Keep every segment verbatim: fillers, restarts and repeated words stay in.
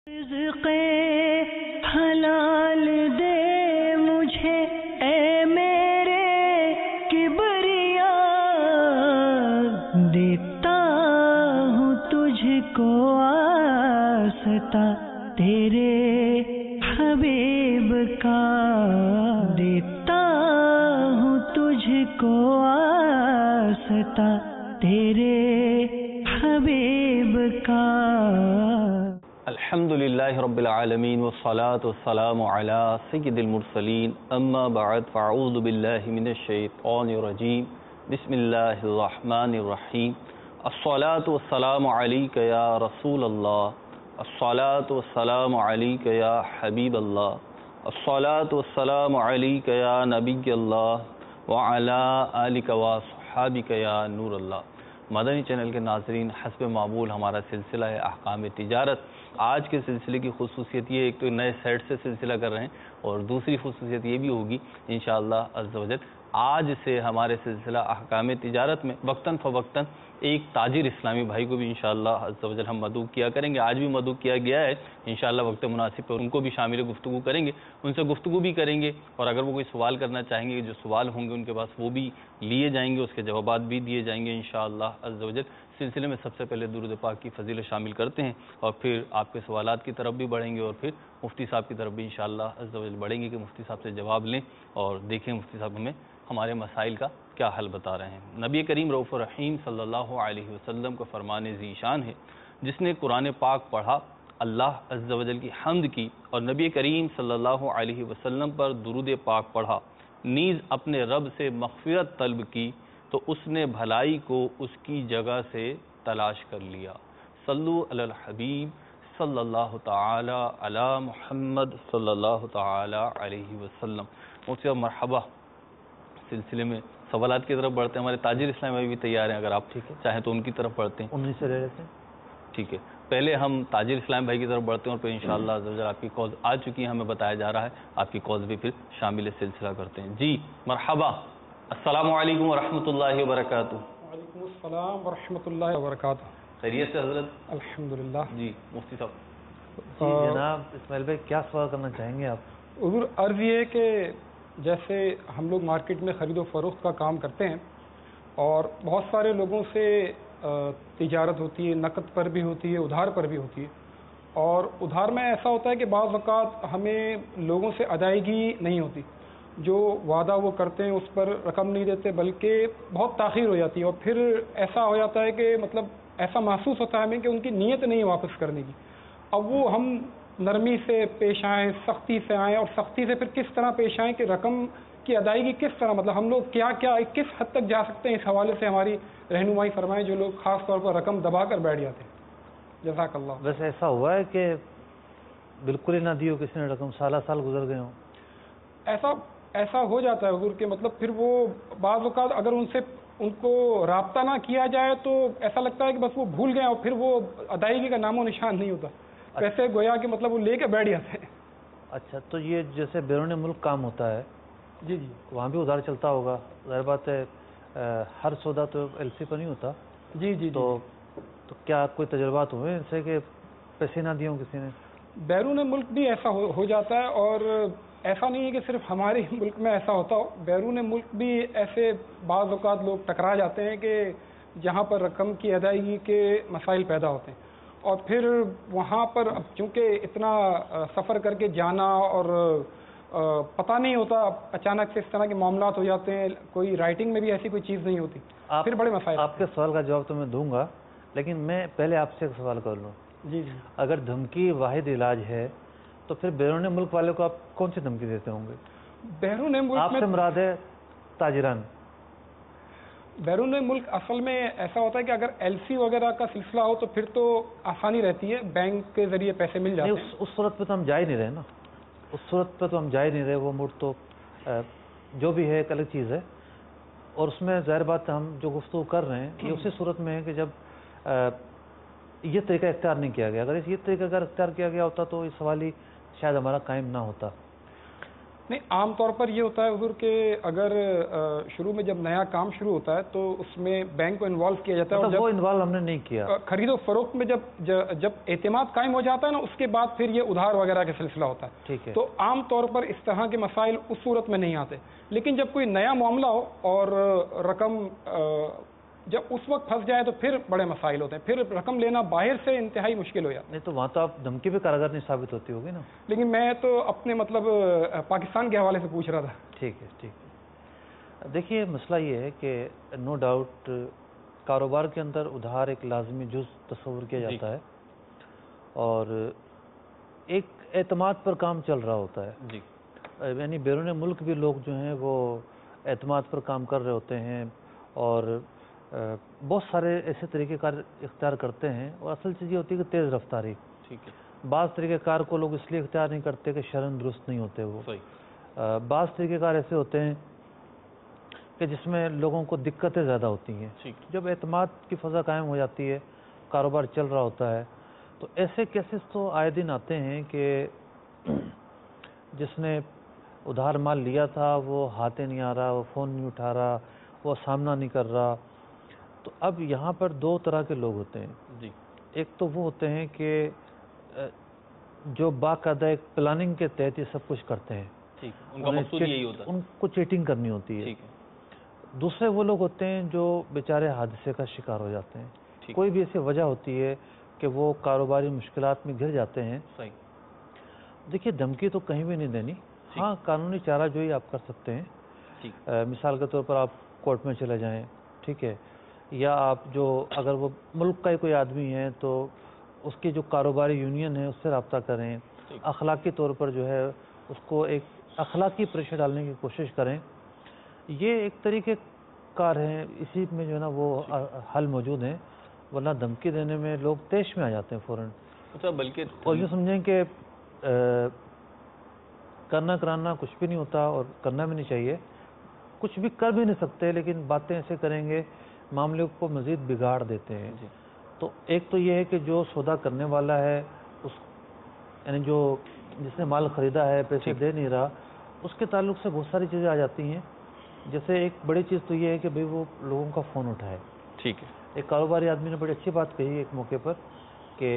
رزق حلال دے مجھے اے میرے کبریا، دیتا ہوں تجھ کو آستا تیرے حبیب کا، دیتا ہوں تجھ کو آستا تیرے حبیب کا۔ الحمد للہ رب العالمین والصلاة والسلام علی سید المرسلین، اما بعد فاعوذ باللہ من الشیطان الرجیم، بسم اللہ الرحمن الرحیم۔ الصلاة والسلام علیک یا رسول اللہ، الصلاة والسلام علیک یا حبیب اللہ، الصلاة والسلام علیک یا نبی اللہ وعلی آلک وصحابک یا نور اللہ۔ مدنی چینل کے ناظرین، حسب معمول ہمارا سلسلہ ہے احکام تجارت۔ آج کے سلسلے کی خصوصیت یہ، ایک تو نئے سیٹ سے سلسلہ کر رہے ہیں، اور دوسری خصوصیت یہ بھی ہوگی انشاءاللہ عز و جل آج سے ہمارے سلسلہ احکام تجارت میں وقتاً فوقتاً ایک تاجر اسلامی بھائی کو بھی انشاءاللہ عز و جل ہم مدعو کیا کریں گے۔ آج بھی مدعو کیا گیا ہے، انشاءاللہ وقت مناسب پر ان کو بھی شامل گفتگو کریں گے، ان سے گفتگو بھی کریں گے، اور اگر وہ کوئی سوال کرنا چاہیں گے، جو سوال ہوں گے ان کے پاس وہ بھی لیے جائیں گے، اس کے جوابات بھی دیے جائیں گے انشاءاللہ عز و جل۔ سلسلے میں سب سے پہلے درود پاک کی فضیلت شامل کرتے ہیں، اور پھر آپ کے سوالات کی طرف بھی بڑھیں گے، اور پھر مفتی صاحب کی طرف بھی انشاءاللہ عز و جل بڑھیں گے کہ مفتی صاحب سے جواب لیں اور دیکھیں مفتی صاحب ہمیں ہمارے مسائل کا کیا حل بتا رہے ہیں۔ نبی کریم رؤوف الرحیم صلی اللہ علیہ وسلم کا فرمان ذیشان ہے، جس نے قرآن پاک پڑھا، اللہ عز و جل کی حمد کی، اور نبی کریم صلی اللہ علیہ وسلم پر درود پاک پڑھا، نیز اپنے رب سے مغفرت طلب کی، تو اس نے بھلائی کو اس کی جگہ سے تلاش کر لیا۔ صلو علی الحبیب صلی اللہ تعالی علی محمد صلی اللہ تعالی علیہ وسلم۔ مفتی صاحب مرحبا۔ سلسلے میں سوالات کی طرف بڑھتے ہیں، ہمارے تاجر اسلام بھی تیار ہیں، اگر آپ ٹھیک ہے چاہیں تو ان کی طرف بڑھتے ہیں۔ انہیں سے لے لیتے ہیں، ٹھیک ہے، پہلے ہم تاجر اسلام بھائی کی طرف بڑھتے ہیں، اور پھر انشاءاللہ عز و جل آپ کی کالز آ چکی ہیں، ہمیں بتایا جا رہا ہے، آپ کی کالز بھی پھر شامل سلسلہ کرتے ہیں۔ جی مرحبا، السلام علیکم ورحمۃ اللہ وبرکاتہ۔ وعلیکم السلام ورحمۃ اللہ وبرکاتہ۔ خیریت سے حضرت؟ الحمدللہ۔ جی مفتی صاحب۔ جی جناب اسماعیل بھائی، کیا سوال کرنا چاہیں گے آپ؟ حضور عرض یہ ہے کہ جیسے ہم لوگ مارکیٹ میں خرید و فروخت کا کام کرتے ہیں، اور بہت سارے لوگوں سے تجارت ہوتی ہے، نقد پر بھی ہوتی ہے، ادھار پر بھی ہوتی ہے، اور ادھار میں ایسا ہوتا ہے کہ بعض اوقات ہمیں لوگوں سے ادائیگی نہیں ہوتی، جو وعدہ وہ کرتے ہیں اس پر رقم نہیں دیتے، بلکہ بہت تاخیر ہو جاتی ہے، اور پھر ایسا ہو جاتا ہے کہ مطلب ایسا محسوس ہوتا ہے ہمیں کہ ان کی نیت نہیں ہے واپس کرنے کی۔ اب وہ ہم نرمی سے پیش آئیں، سختی سے آئیں، اور سختی سے پھر کس طرح پیش آئیں کہ رقم کی ادائیگی کس طرح، مطلب ہم لوگ کیا کیا کس حد تک جا سکتے ہیں، اس حوالے سے ہماری رہنمائی فرمائیں، جو لوگ خاص طور پر رقم دبا کر بیٹھ جاتے ہیں۔ جزاک اللہ۔ ویسے ایسا ہوا ہے کہ بالکل ہی نہ دی ہو کسی نے رقم، سالہ سال گزر گئے ہوں؟ ایسا ایسا ہو جاتا ہے حضور کہ مطلب پھر وہ بعض اوقات اگر ان سے ان کو رابطہ نہ کیا جائے تو ایسا لگتا ہے کہ بس وہ بھول گئے، اور پھر وہ ادائیگی کا نام و نشان نہیں ہوتا، ویسے گویا کہ مطلب وہ لے کے بیٹھ جاتے ہیں۔ اچھا، تو یہ جیسے بیرون ملک کام ہوتا ہے، جی جی وہاں بھی ادھار چلتا ہوگا، ظاہر بات ہے ہر سودا تو ایل سی پر نہیں ہوتا، جی جی تو تو کیا کوئی تجربات ہوئے ان سے کہ پیسے نہ دیے ہوں کسی نے؟ بیرون ملک بھی ایسا ہو ہو جاتا ہے، اور ایسا نہیں ہے کہ صرف ہمارے ملک میں ایسا ہوتا ہو، بیرون ملک بھی ایسے بعض اوقات لوگ ٹکرا جاتے ہیں کہ جہاں پر رقم کی ادائیگی کے مسائل پیدا ہوتے ہیں، اور پھر وہاں پر اب چونکہ اتنا سفر کر کے جانا، اور پتہ نہیں ہوتا، اچانک سے اس طرح کے معاملات ہو جاتے ہیں، کوئی رائٹنگ میں بھی ایسی کوئی چیز نہیں ہوتی، پھر بڑے مسائل۔ آپ کے سوال کا جواب تو میں دوں گا، لیکن میں پہلے آپ سے ایک سوال کر لوں۔ جی جی اگر دھمکی واحد علاج ہے تو پھر بیرون ملک والے کو آپ کون سی دھمکی دیتے ہوں گے؟ بیرون ملک آپ میں سے مراد ہے تاجران؟ بیرون ملک اصل میں ایسا ہوتا ہے کہ اگر ایل سی وغیرہ کا سلسلہ ہو تو پھر تو آسانی رہتی ہے، بینک کے ذریعے پیسے مل جاتے ہیں۔ اس صورت پہ تو ہم جا ہی نہیں رہے نا، اس صورت پہ تو ہم جا ہی نہیں رہے، وہ موڈ تو جو بھی ہے ایک الگ چیز ہے، اور اس میں ظاہر بات ہم جو گفتگو کر رہے ہیں یہ اسی صورت میں ہے کہ جب یہ طریقہ اختیار نہیں کیا گیا۔ اگر یہ طریقہ اگر اختیار کیا گیا ہوتا تو یہ سوال ہی شاید ہمارا قائم نہ ہوتا۔ نہیں، عام طور پر یہ ہوتا ہے حضور کہ اگر شروع میں جب نیا کام شروع ہوتا ہے تو اس میں بینک کو انوالو کیا جاتا ہے، مطلب وہ انوالو ہم نے نہیں کیا. خرید و فروخت میں جب جب اعتماد قائم ہو جاتا ہے نا، اس کے بعد پھر یہ ادھار وغیرہ کا سلسلہ ہوتا ہے. ٹھیک ہے. تو عام طور پر اس طرح کے مسائل اس صورت میں نہیں آتے، لیکن جب کوئی نیا معاملہ ہو اور رقم جب اس وقت پھنس جائے تو پھر بڑے مسائل ہوتے ہیں، پھر رقم لینا باہر سے انتہائی مشکل ہو جاتا ہے. نہیں تو وہاں تو آپ دھمکی بھی کارگر نہیں ثابت ہوتی ہوگی نا. لیکن میں تو اپنے مطلب پاکستان کے حوالے سے پوچھ رہا تھا. ٹھیک ہے ٹھیک ہے. دیکھیے مسئلہ یہ ہے کہ نو ڈاؤٹ کاروبار کے اندر ادھار ایک لازمی جز تصور کیا جاتا ہے، اور ایک اعتماد پر کام چل رہا ہوتا ہے. جی. یعنی بیرون ملک بھی لوگ جو ہیں وہ اعتماد پر کام کر رہے ہوتے ہیں، اور بہت سارے ایسے طریقہ کار اختیار کرتے ہیں، اور اصل چیز یہ ہوتی ہے کہ تیز رفتاری. ٹھیک ہے. بعض طریقہ کار کو لوگ اس لیے اختیار نہیں کرتے کہ شرعاً درست نہیں ہوتے وہ. صحیح. بعض طریقہ کار ایسے ہوتے ہیں کہ جس میں لوگوں کو دقتیں زیادہ ہوتی ہیں. جب اعتماد کی فضا قائم ہو جاتی ہے، کاروبار چل رہا ہوتا ہے، تو ایسے کیسز تو آئے دن آتے ہیں کہ جس نے ادھار مال لیا تھا وہ ہاتھیں نہیں آ رہا، وہ فون نہیں اٹھا رہا، وہ سامنا نہیں کر رہا. تو اب یہاں پر دو طرح کے لوگ ہوتے ہیں. جی. ایک تو وہ ہوتے ہیں کہ جو باقاعدہ ایک پلاننگ کے تحت یہ سب کچھ کرتے ہیں. ٹھیک. ان کا مقصود یہی ہوتا ہے. ان کو چیٹنگ کرنی ہوتی ہے. ٹھیک ہے. دوسرے وہ لوگ ہوتے ہیں جو بیچارے حادثے کا شکار ہو جاتے ہیں. کوئی بھی ایسی وجہ ہوتی ہے کہ وہ کاروباری مشکلات میں گر جاتے ہیں. صحیح. دیکھیے دھمکی تو کہیں بھی نہیں دینی. ہاں قانونی چارہ جو ہی آپ کر سکتے ہیں. مثال کے طور پر آپ کورٹ میں چلے جائیں، ٹھیک ہے، یا آپ جو اگر وہ ملک کا ہی کوئی آدمی ہے تو اس کی جو کاروباری یونین ہے اس سے رابطہ کریں. اخلاقی طور پر جو ہے اس کو ایک اخلاقی پریشر ڈالنے کی کوشش کریں. یہ ایک طریقے کار ہیں، اسی میں جو ہے نا وہ حل موجود ہیں. ورنہ دھمکی دینے میں لوگ تیش میں آ جاتے ہیں فوراً. اچھا. بلکہ اور یہ سمجھیں کہ کرنا کرانا کچھ بھی نہیں ہوتا، اور کرنا بھی نہیں چاہیے. کچھ بھی کر بھی نہیں سکتے، لیکن باتیں ایسے کریں گے معاملے کو مزید بگاڑ دیتے ہیں. تو ایک تو یہ ہے کہ جو سودا کرنے والا ہے، اس یعنی جو جس نے مال خریدا ہے پیسے دے نہیں رہا، اس کے تعلق سے بہت ساری چیزیں آ جاتی ہیں. جیسے ایک بڑی چیز تو یہ ہے کہ بھئی وہ لوگوں کا فون اٹھائے. ٹھیک ہے. ایک کاروباری آدمی نے بڑی اچھی بات کہی ایک موقع پر کہ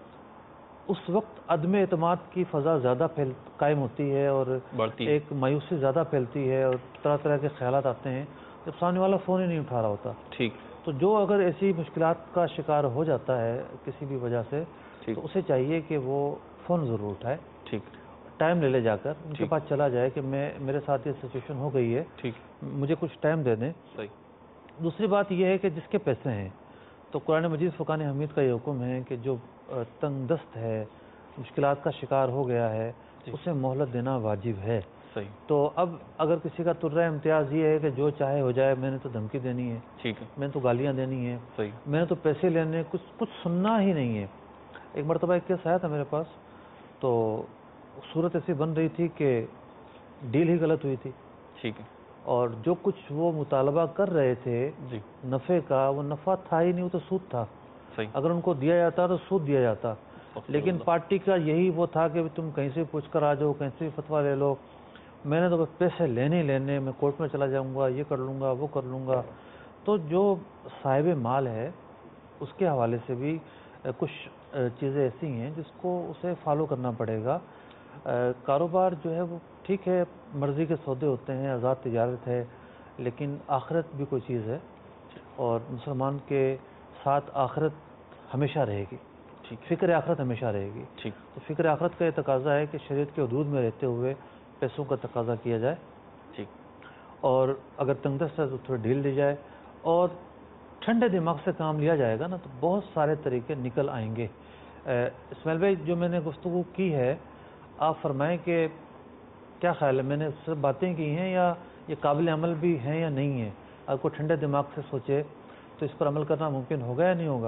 اس وقت عدم اعتماد کی فضا زیادہ پھیل قائم ہوتی ہے، اور ایک مایوسی زیادہ پھیلتی ہے، اور طرح طرح کے خیالات آتے ہیں جب سامنے والا فون ہی نہیں اٹھا رہا ہوتا. ٹھیک. تو جو اگر ایسی مشکلات کا شکار ہو جاتا ہے کسی بھی وجہ سے، تو اسے چاہیے کہ وہ فون ضرور اٹھائے. ٹھیک. ٹائم لے لے جا کر ان کے پاس چلا جائے کہ میں میرے ساتھ یہ سچویشن ہو گئی ہے، ٹھیک، مجھے کچھ ٹائم دے دیں. صحیح. دوسری بات یہ ہے کہ جس کے پیسے ہیں، تو قرآن مجید فقان حمید کا یہ حکم ہے کہ جو تنگ دست ہے، مشکلات کا شکار ہو گیا ہے، اسے مہلت دینا واجب ہے. صحیح. تو اب اگر کسی کا ترہ امتیاز یہ ہے کہ جو چاہے ہو جائے، میں نے تو دھمکی دینی ہے، ٹھیک ہے، میں نے تو گالیاں دینی ہے، صحیح، میں نے تو پیسے لینے، کچھ کچھ سننا ہی نہیں ہے. ایک مرتبہ ایک کیس آیا تھا میرے پاس، تو صورت ایسی بن رہی تھی کہ ڈیل ہی غلط ہوئی تھی. ٹھیک ہے. اور جو کچھ وہ مطالبہ کر رہے تھے جی نفع کا، وہ نفع تھا ہی نہیں، وہ تو سود تھا. صحیح. اگر ان کو دیا جاتا تو سود دیا جاتا، لیکن پارٹی کا یہی وہ تھا کہ تم کہیں سے پوچھ کر آ جاؤ، کہیں سے بھی فتویٰ لے لو، میں نے تو بس پیسے لینے لینے، میں کورٹ میں چلا جاؤں گا، یہ کر لوں گا، وہ کر لوں گا. تو جو صاحب مال ہے اس کے حوالے سے بھی کچھ چیزیں ایسی ہیں جس کو اسے فالو کرنا پڑے گا. کاروبار جو ہے وہ ٹھیک ہے، مرضی کے سودے ہوتے ہیں، آزاد تجارت ہے، لیکن آخرت بھی کوئی چیز ہے، اور مسلمان کے ساتھ آخرت ہمیشہ رہے گی. فکر آخرت ہمیشہ رہے گی. ٹھیک. تو فکر آخرت کا یہ تقاضا ہے کہ شریعت کے حدود میں رہتے ہوئے پیسوں کا تقاضا کیا جائے. ٹھیک. اور اگر تنگ دست ہے تو تھوڑی ڈھیل دی جائے، اور ٹھنڈے دماغ سے کام لیا جائے گا نا تو بہت سارے طریقے نکل آئیں گے. اسماعیل بھائی، جو میں نے گفتگو کی ہے، آپ فرمائیں کہ کیا خیال ہے، میں نے صرف باتیں کی ہیں یا یہ قابل عمل بھی ہیں یا نہیں ہیں؟ اگر کوئی ٹھنڈے دماغ سے سوچے تو اس پر عمل کرنا ممکن ہوگا یا نہیں ہوگا؟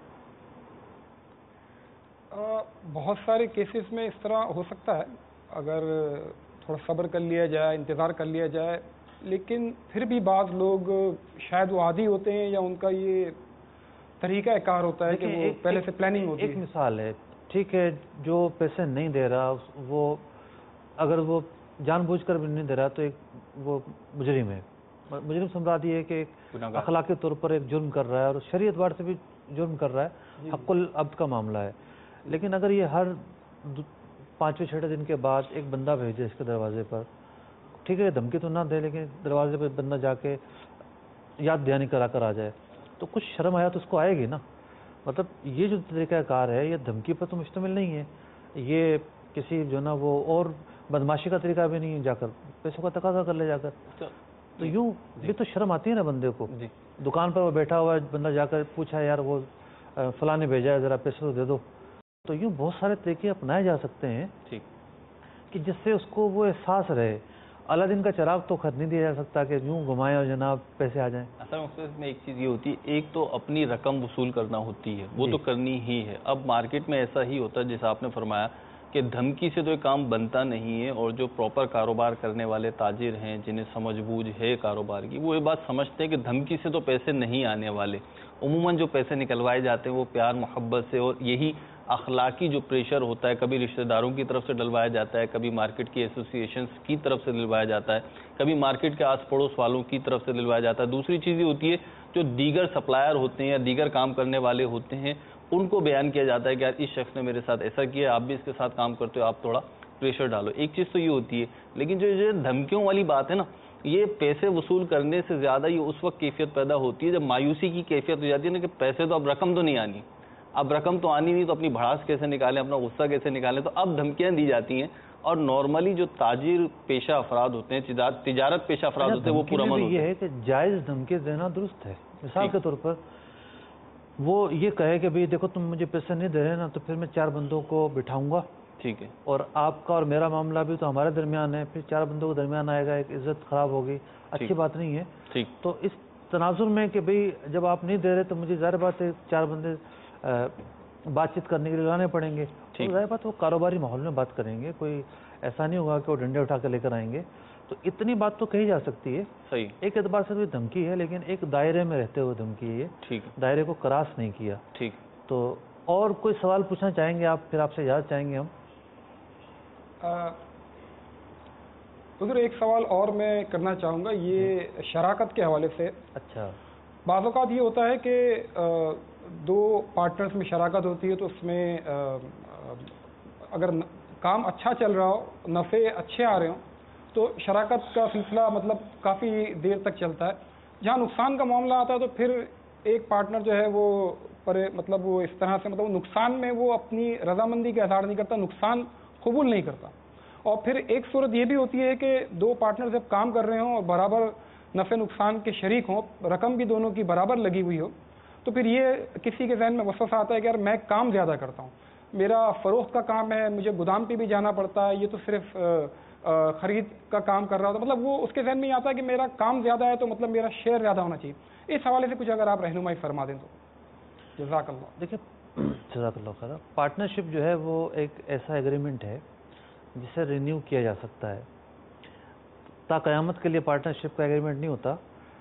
بہت سارے کیسز میں اس طرح ہو سکتا ہے اگر تھوڑا صبر کر لیا جائے، انتظار کر لیا جائے. لیکن پھر بھی بعض لوگ شاید وہ عادی ہوتے ہیں، یا ان کا یہ طریقہ کار ہوتا ہے کہ وہ پہلے سے پلاننگ ہوتی ہے. ایک مثال ہے، ٹھیک ہے، جو پیسے نہیں دے رہا وہ اگر وہ جان بوجھ کر بھی نہیں دے رہا تو ایک وہ مجرم ہے. مجرم سے مراد یہ ہے کہ ایک اخلاقی طور پر ایک جرم کر رہا ہے اور شرعی اعتبار سے بھی جرم کر رہا ہے, حق العبد کا معاملہ ہے. لیکن اگر یہ ہر پانچویں چھٹے دن کے بعد ایک بندہ بھیجے اس کے دروازے پر, ٹھیک ہے دھمکی تو نہ دے لیکن دروازے پہ بندہ جا کے یاد دہانی کرا کر آ جائے تو کچھ شرم آیا تو اس کو آئے گی نا. مطلب یہ جو طریقہ کار ہے یہ دھمکی پر تو مشتمل نہیں ہے, یہ کسی جو نا وہ اور بدماشی کا طریقہ بھی نہیں ہے, جا کر پیسوں کا تقاضا کر لے جا کر. تو یوں یہ تو شرم آتی ہے نا بندے کو. دکان پر وہ بیٹھا ہوا ہے, بندہ جا کر پوچھا یار وہ فلاں نے بھیجا ہے ذرا پیسے تو دے دو. تو یوں بہت سارے طریقے اپنائے جا سکتے ہیں کہ جس سے اس کو وہ احساس رہے. الادین کا چراغ تو خرید نہیں دیا جا سکتا کہ یوں گھمائیں اور جناب پیسے آ جائیں. اصل مقصد میں ایک چیز یہ ہوتی ہے, ایک تو اپنی رقم وصول کرنا ہوتی ہے, وہ تو کرنی ہی ہے. اب مارکیٹ میں ایسا ہی ہوتا ہے جیسا آپ نے فرمایا کہ دھمکی سے تو ایک کام بنتا نہیں ہے, اور جو پراپر کاروبار کرنے والے تاجر ہیں جنہیں سمجھ بوجھ ہے کاروبار کی, وہ یہ بات سمجھتے ہیں کہ دھمکی سے تو پیسے نہیں آنے والے. عموماً جو پیسے نکلوائے جاتے ہیں وہ پیار محبت سے, اور یہی اخلاقی جو پریشر ہوتا ہے کبھی رشتہ داروں کی طرف سے ڈلوایا جاتا ہے, کبھی مارکیٹ کی ایسوسیشنز کی طرف سے دلوایا جاتا ہے, کبھی مارکیٹ کے آس پڑوس والوں کی طرف سے دلوایا جاتا ہے. دوسری چیز یہ ہوتی ہے جو دیگر سپلائر ہوتے ہیں یا دیگر کام کرنے والے ہوتے ہیں ان کو بیان کیا جاتا ہے کہ یار اس شخص نے میرے ساتھ ایسا کیا, آپ بھی اس کے ساتھ کام کرتے ہو, آپ تھوڑا پریشر ڈالو. ایک چیز تو یہ ہوتی ہے. لیکن جو یہ دھمکیوں والی بات ہے نا, یہ پیسے وصول کرنے سے زیادہ یہ اس وقت کیفیت پیدا ہوتی ہے جب مایوسی کی کیفیت ہو جاتی ہے نا کہ پیسے تو اب رقم تو نہیں آنی, اب رقم تو آنی نہیں تو اپنی بھڑاس کیسے نکالیں, اپنا غصہ کیسے نکالیں. تو اب دھمکیاں دی جاتی ہیں, اور نارملی جو تاجر پیشہ افراد ہوتے ہیں, تجارت پیشہ افراد ہوتے ہیں, وہ پورا من یہ ہے کہ جائز دھمکی دینا درست ہے. مثال کے طور پر وہ یہ کہے کہ بھئی دیکھو تم مجھے پیسے نہیں دے رہے نا تو پھر میں چار بندوں کو بٹھاؤں گا, ٹھیک ہے, اور آپ کا اور میرا معاملہ بھی تو ہمارے درمیان ہے, پھر چار بندوں کے درمیان آئے گا, ایک عزت خراب ہوگی, اچھی بات نہیں ہے. تو اس تناظر میں کہ بھئی جب آپ نہیں دے رہے تو مجھے ظاہر بات ہے چار بندے بات چیت کرنے کے لیے لانے پڑیں گے. ظاہر بات وہ کاروباری ماحول میں بات کریں گے, کوئی ایسا نہیں ہوگا کہ وہ ڈنڈے اٹھا کے لے کر آئیں گے. تو اتنی بات تو کہی جا سکتی ہے. صحیح, ایک اعتبار سے بھی دھمکی ہے, لیکن ایک دائرے میں رہتے ہوئے دھمکی ہے, ٹھیک, دائرے کو کراس نہیں کیا. ٹھیک, تو اور کوئی سوال پوچھنا چاہیں گے آپ, پھر آپ سے اجازت چاہیں گے ہم. حضور ایک سوال اور میں کرنا چاہوں گا, یہ شراکت کے حوالے سے. اچھا, بعض اوقات یہ ہوتا ہے کہ دو پارٹنرز میں شراکت ہوتی ہے تو اس میں اگر کام اچھا چل رہا ہو, نفع اچھے آ رہے ہوں, تو شراکت کا سلسلہ مطلب کافی دیر تک چلتا ہے. جہاں نقصان کا معاملہ آتا ہے تو پھر ایک پارٹنر جو ہے وہ پر مطلب وہ اس طرح سے مطلب نقصان میں وہ اپنی رضامندی کا اظہار نہیں کرتا, نقصان قبول نہیں کرتا. اور پھر ایک صورت یہ بھی ہوتی ہے کہ دو پارٹنر جب کام کر رہے ہوں اور برابر نفع نقصان کے شریک ہوں, رقم بھی دونوں کی برابر لگی ہوئی ہو, تو پھر یہ کسی کے ذہن میں وسوسہ آتا ہے کہ یار میں کام زیادہ کرتا ہوں, میرا فروخت کا کام ہے, مجھے گودام پہ بھی جانا پڑتا ہے, یہ تو صرف خرید کا کام کر رہا ہوتا. مطلب وہ اس کے ذہن میں یہ آتا ہے کہ میرا کام زیادہ ہے تو مطلب میرا شیئر زیادہ ہونا چاہیے. اس حوالے سے کچھ اگر آپ رہنمائی فرما دیں تو جزاک اللہ. دیکھیں, جزاک اللہ خیر. پارٹنرشپ جو ہے وہ ایک ایسا ایگریمنٹ ہے جسے رینیو کیا جا سکتا ہے. تا قیامت کے لیے پارٹنرشپ کا ایگریمنٹ نہیں ہوتا.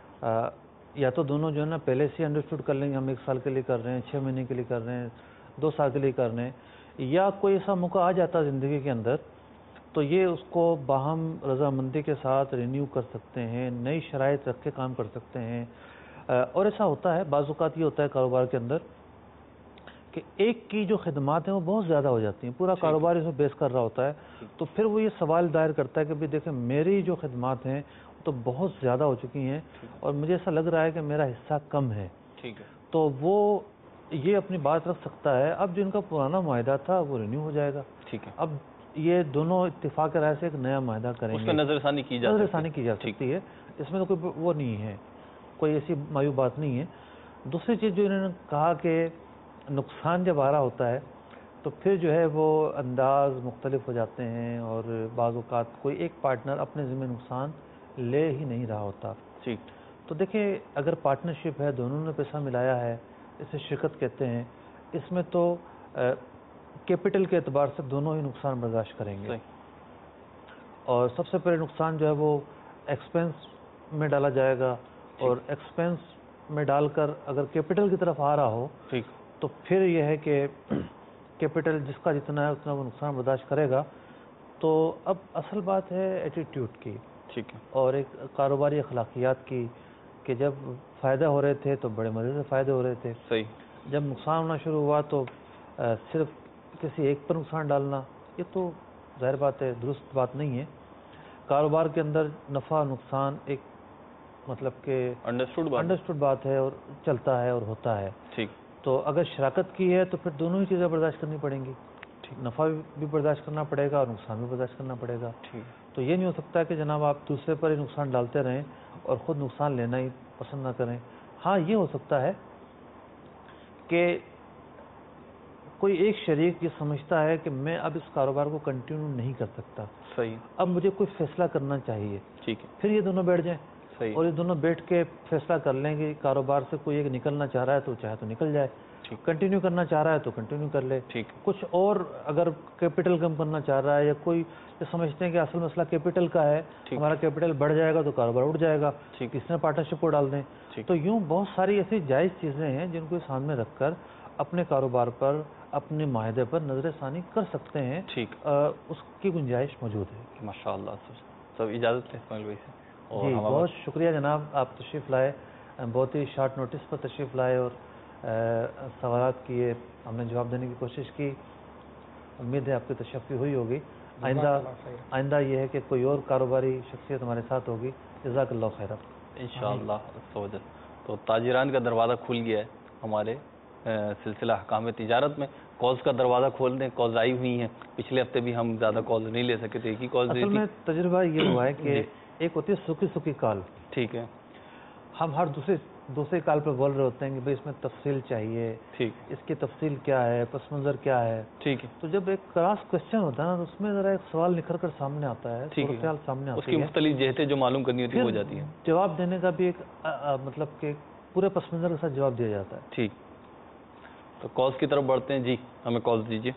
یا تو دونوں جو ہے نا پہلے سے انڈرسٹوڈ کر لیں گے, ہم ایک سال کے لیے کر رہے ہیں, چھ مہینے کے لیے کر رہے ہیں, دو سال کے لیے کر رہے ہیں, یا کوئی ایسا موقع آ جاتا ہے زندگی کے اندر تو یہ اس کو باہم رضامندی کے ساتھ رینیو کر سکتے ہیں, نئی شرائط رکھ کے کام کر سکتے ہیں. اور ایسا ہوتا ہے بعض اوقات یہ ہوتا ہے کاروبار کے اندر کہ ایک کی جو خدمات ہیں وہ بہت زیادہ ہو جاتی ہیں, پورا کاروبار اس میں بیس کر رہا ہوتا ہے, تو پھر وہ یہ سوال دائر کرتا ہے کہ بھئی دیکھیں میری جو خدمات ہیں تو بہت زیادہ ہو چکی ہیں اور مجھے ایسا لگ رہا ہے کہ میرا حصہ کم ہے. تو وہ یہ اپنی بات رکھ سکتا ہے. اب جو ان کا پرانا معاہدہ تھا وہ رینیو ہو جائے گا. ٹھیک ہے, اب یہ دونوں اتفاق رائے سے ایک نیا معاہدہ کریں گے, نظر ثانی کی جا نظر ثانی کی جا سکتی ہے. اس میں تو کوئی وہ نہیں ہے, کوئی ایسی معیوب بات نہیں ہے. دوسری چیز جو انہوں نے کہا کہ نقصان جب آ رہا ہوتا ہے تو پھر جو ہے وہ انداز مختلف ہو جاتے ہیں, اور بعض اوقات کوئی ایک پارٹنر اپنے ذمہ نقصان لے ہی نہیں رہا ہوتا. ٹھیک, تو دیکھیں اگر پارٹنرشپ ہے, دونوں نے پیسہ ملایا ہے, اسے شرکت کہتے ہیں, اس میں تو کیپٹل کے اعتبار سے دونوں ہی نقصان برداشت کریں گے. اور سب سے پہلے نقصان جو ہے وہ ایکسپینس میں ڈالا جائے گا, اور ایکسپینس میں ڈال کر اگر کیپٹل کی طرف آ رہا ہو تو پھر یہ ہے کہ کیپٹل جس کا جتنا ہے اتنا وہ نقصان برداشت کرے گا. تو اب اصل بات ہے ایٹیٹیوڈ کی، ٹھیک ہے، اور ایک کاروباری اخلاقیات کی، کہ جب فائدہ ہو رہے تھے تو بڑے مزے سے فائدے ہو رہے تھے، صحیح، جب نقصان ہونا شروع ہوا تو صرف کسی ایک پر نقصان ڈالنا، یہ تو ظاہر بات ہے درست بات نہیں ہے۔ کاروبار کے اندر نفع نقصان ایک مطلب کہ انڈرسٹوڈ بات، انڈرسٹوڈ بات ہے اور چلتا ہے اور ہوتا ہے۔ ٹھیک، تو اگر شراکت کی ہے تو پھر دونوں ہی چیزیں برداشت کرنی پڑیں گی، نفع بھی برداشت کرنا پڑے گا اور نقصان بھی برداشت کرنا پڑے گا۔ ٹھیک، تو یہ نہیں ہو سکتا کہ جناب آپ دوسرے پر ہی نقصان ڈالتے رہیں اور خود نقصان لینا ہی پسند نہ کریں۔ ہاں یہ ہو سکتا ہے کہ کوئی ایک شریک یہ سمجھتا ہے کہ میں اب اس کاروبار کو کنٹینیو نہیں کر سکتا، صحیح، اب مجھے کوئی فیصلہ کرنا چاہیے، ٹھیک ہے، پھر یہ دونوں بیٹھ جائیں صحیح، اور یہ دونوں بیٹھ کے فیصلہ کر لیں کہ کاروبار سے کوئی ایک نکلنا چاہ رہا ہے تو چاہے تو نکل جائے، ٹھیک، کنٹینیو کرنا چاہ رہا ہے تو کنٹینیو کر لے، ٹھیک، کچھ اور اگر کیپٹل کم کرنا چاہ رہا ہے یا کوئی یہ سمجھتے ہیں کہ اصل مسئلہ کیپٹل کا ہے، ٹھیک، ہمارا کیپٹل بڑھ جائے گا تو کاروبار اٹھ جائے گا، ٹھیک، کس نے پارٹنرشپ کو ڈال دیں۔ ٹھیک، تو یوں بہت ساری ایسی جائز چیزیں ہیں جن کو سامنے رکھ کر اپنے کاروبار پر اپنے معاہدے پر نظر ثانی کر سکتے ہیں، ٹھیک، اس کی گنجائش موجود ہے۔ ماشاء اللہ، سب اجازت ہے اسماعیل بھائی سے، اور جی ہمارا بہت شکریہ جناب، آپ تشریف لائے، بہت ہی شارٹ نوٹس پر تشریف لائے اور سوالات کیے، ہم نے جواب دینے کی کوشش کی، امید ہے آپ کی تشفی ہوئی ہوگی۔ آئندہ آئندہ یہ ہے کہ کوئی اور کاروباری شخصیت ہمارے ساتھ ہوگی۔ جزاک اللہ خیر۔ انشاءاللہ عز و جل۔ تو تاجران کا دروازہ کھل گیا ہے ہمارے سلسلہ احکام تجارت میں، کالز کا دروازہ کھول دیں، کالز آئی ہوئی ہیں، پچھلے ہفتے بھی ہم زیادہ کالز نہیں لے سکے تھے، ایک ہی کال دی اصل تھی۔ میں تجربہ یہ ہوا ہے کہ ایک ہوتی ہے سوکھی سوکھی کال، ٹھیک ہے، ہم ہر دوسرے دوسرے کال پہ بول رہے ہوتے ہیں کہ بھئی اس میں تفصیل چاہیے، ٹھیک، اس کی تفصیل کیا ہے، پس منظر کیا ہے۔ ٹھیک ہے، تو جب ایک کراس کوشچن ہوتا ہے نا تو اس میں ذرا ایک سوال نکھر کر سامنے آتا ہے، ٹھیک صورتحال ہے، سامنے اس آتی کی ہے، مختلف جہتیں جو معلوم کرنی ہوتی ہیں وہ ہو پھر جاتی ہیں۔ جواب دینے کا بھی ایک آ، آ، مطلب کہ پورے پس منظر کے ساتھ جواب دیا جاتا ہے۔ ٹھیک، تو کالز کی طرف بڑھتے ہیں۔ جی ہمیں کالز دیجیے۔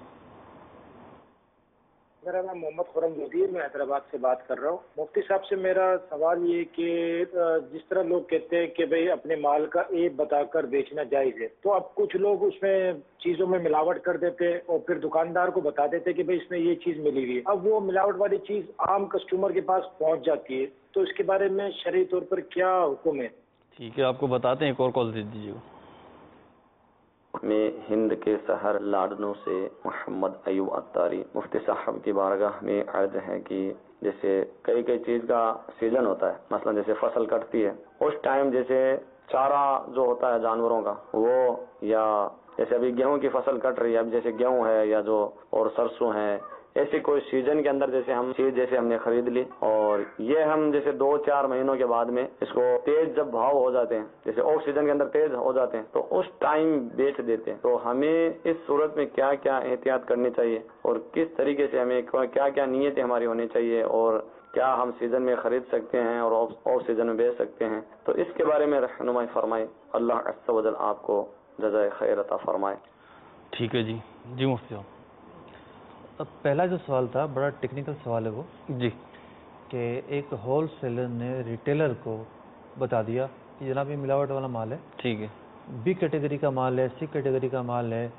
میرا نام محمد خرم جدیر، میں حیدرآباد سے بات کر رہا ہوں۔ مفتی صاحب سے میرا سوال یہ کہ جس طرح لوگ کہتے ہیں کہ بھئی اپنے مال کا عیب بتا کر بیچنا جائز ہے، تو اب کچھ لوگ اس میں چیزوں میں ملاوٹ کر دیتے اور پھر دکاندار کو بتا دیتے کہ بھئی اس میں یہ چیز ملی ہوئی ہے، اب وہ ملاوٹ والی چیز عام کسٹمر کے پاس پہنچ جاتی ہے، تو اس کے بارے میں شرعی طور پر کیا حکم ہے؟ ٹھیک ہے، آپ کو بتاتے ہیں، ایک اور کال دے دیجیے گا۔ میں ہند کے شہر لاڈنو سے محمد ایوب اتاری مفتی صاحب کی بارگاہ میں عرض ہے کہ جیسے کئی کئی چیز کا سیزن ہوتا ہے، مثلا جیسے فصل کٹتی ہے اس ٹائم جیسے چارہ جو ہوتا ہے جانوروں کا وہ، یا جیسے ابھی گیہوں کی فصل کٹ رہی ہے، اب جیسے گیہوں ہے یا جو اور سرسوں ہے، ایسی کوئی سیزن کے اندر جیسے ہم چیز جیسے ہم نے خرید لی اور یہ ہم جیسے دو چار مہینوں کے بعد میں اس کو تیز جب بھاؤ ہو جاتے ہیں، جیسے آف سیزن کے اندر تیز ہو جاتے ہیں تو اس ٹائم بیچ دیتے ہیں، تو ہمیں اس صورت میں کیا کیا احتیاط کرنی چاہیے اور کس طریقے سے ہمیں کیا کیا نیتیں ہماری ہونی چاہیے، اور کیا ہم سیزن میں خرید سکتے ہیں اور آف سیزن میں بیچ سکتے ہیں؟ تو اس کے بارے میں رہنمائی فرمائے، اللہ عز و جل آپ کو جزائے خیر عطا فرمائے۔ ٹھیک ہے جی جی مفتی صاحب۔ اب پہلا جو سوال تھا بڑا ٹیکنیکل سوال ہے وہ، جی کہ ایک ہول سیلر نے ریٹیلر کو بتا دیا کہ جناب یہ ملاوٹ والا مال ہے، ٹھیک ہے، بی کیٹیگری کا مال ہے، سی کیٹیگری کا مال ہے،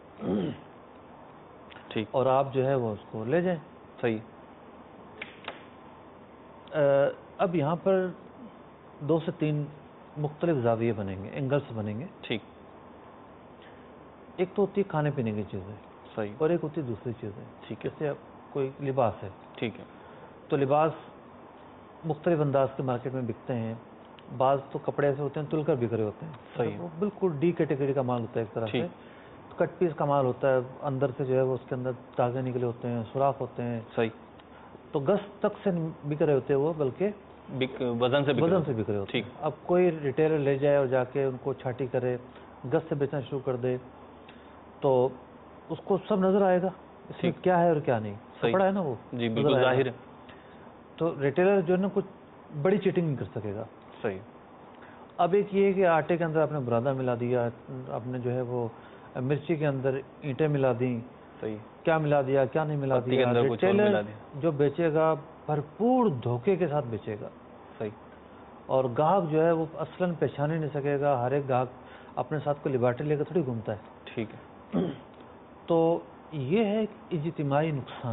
ٹھیک، اور آپ جو ہے وہ اس کو لے جائیں۔ صحیح، اب یہاں پر دو سے تین مختلف زاویے بنیں گے، اینگلس بنیں گے۔ ٹھیک، ایک تو ہوتی ہے کھانے پینے کی چیزیں صحیح، اور ایک ہوتی ہے دوسری چیزیں، ٹھیک ہے، جیسے اب کوئی لباس ہے، ٹھیک ہے، تو لباس مختلف انداز کے مارکیٹ میں بکتے ہیں، بعض تو کپڑے ایسے ہوتے ہیں تل کر بک رہے ہوتے ہیں، صحیح، وہ بالکل ڈی کیٹیگری کا مال ہوتا ہے ایک طرح سے، ٹھیک، کٹ پیس کا مال ہوتا ہے، اندر سے جو ہے وہ اس کے اندر تازے نکلے ہوتے ہیں، سوراخ ہوتے ہیں، صحیح، تو گز تک سے بک رہے ہوتے ہیں وہ، بلکہ بک وزن سے بک وزن رہے سے ہیں۔ بک رہے ہوتے ٹھیک، ہیں۔ اب کوئی ریٹیلر لے جائے اور جا کے ان کو چھاٹی کرے، گز سے بیچنا شروع کر دے، تو اس کو سب نظر آئے گا اس میں ٹھیک، کیا ہے اور کیا نہیں، صحیح، کپڑا ہے نا وہ، جی نظر بالکل آئے گا۔ ظاہر ہے، تو ریٹیلر جو ہے نا کچھ بڑی چیٹنگ نہیں کر سکے گا۔ صحیح، اب ایک یہ ہے کہ آٹے کے اندر آپ نے برادہ ملا دیا، آپ نے جو ہے وہ مرچی کے اندر اینٹیں ملا دیں، صحیح، کیا ملا دیا کیا نہیں ملا پتی کے دیا، اندر کچھ اور ریٹیلر ملا دیا، جو بیچے گا بھرپور دھوکے کے ساتھ بیچے گا، صحیح، اور گاہک جو ہے وہ اصلاً پہچان ہی نہیں سکے گا، ہر ایک گاہک اپنے ساتھ کوئی لباٹے لے کر تھوڑی گھومتا ہے۔ ٹھیک ہے، تو یہ ہے ایک اجتماعی نقصان،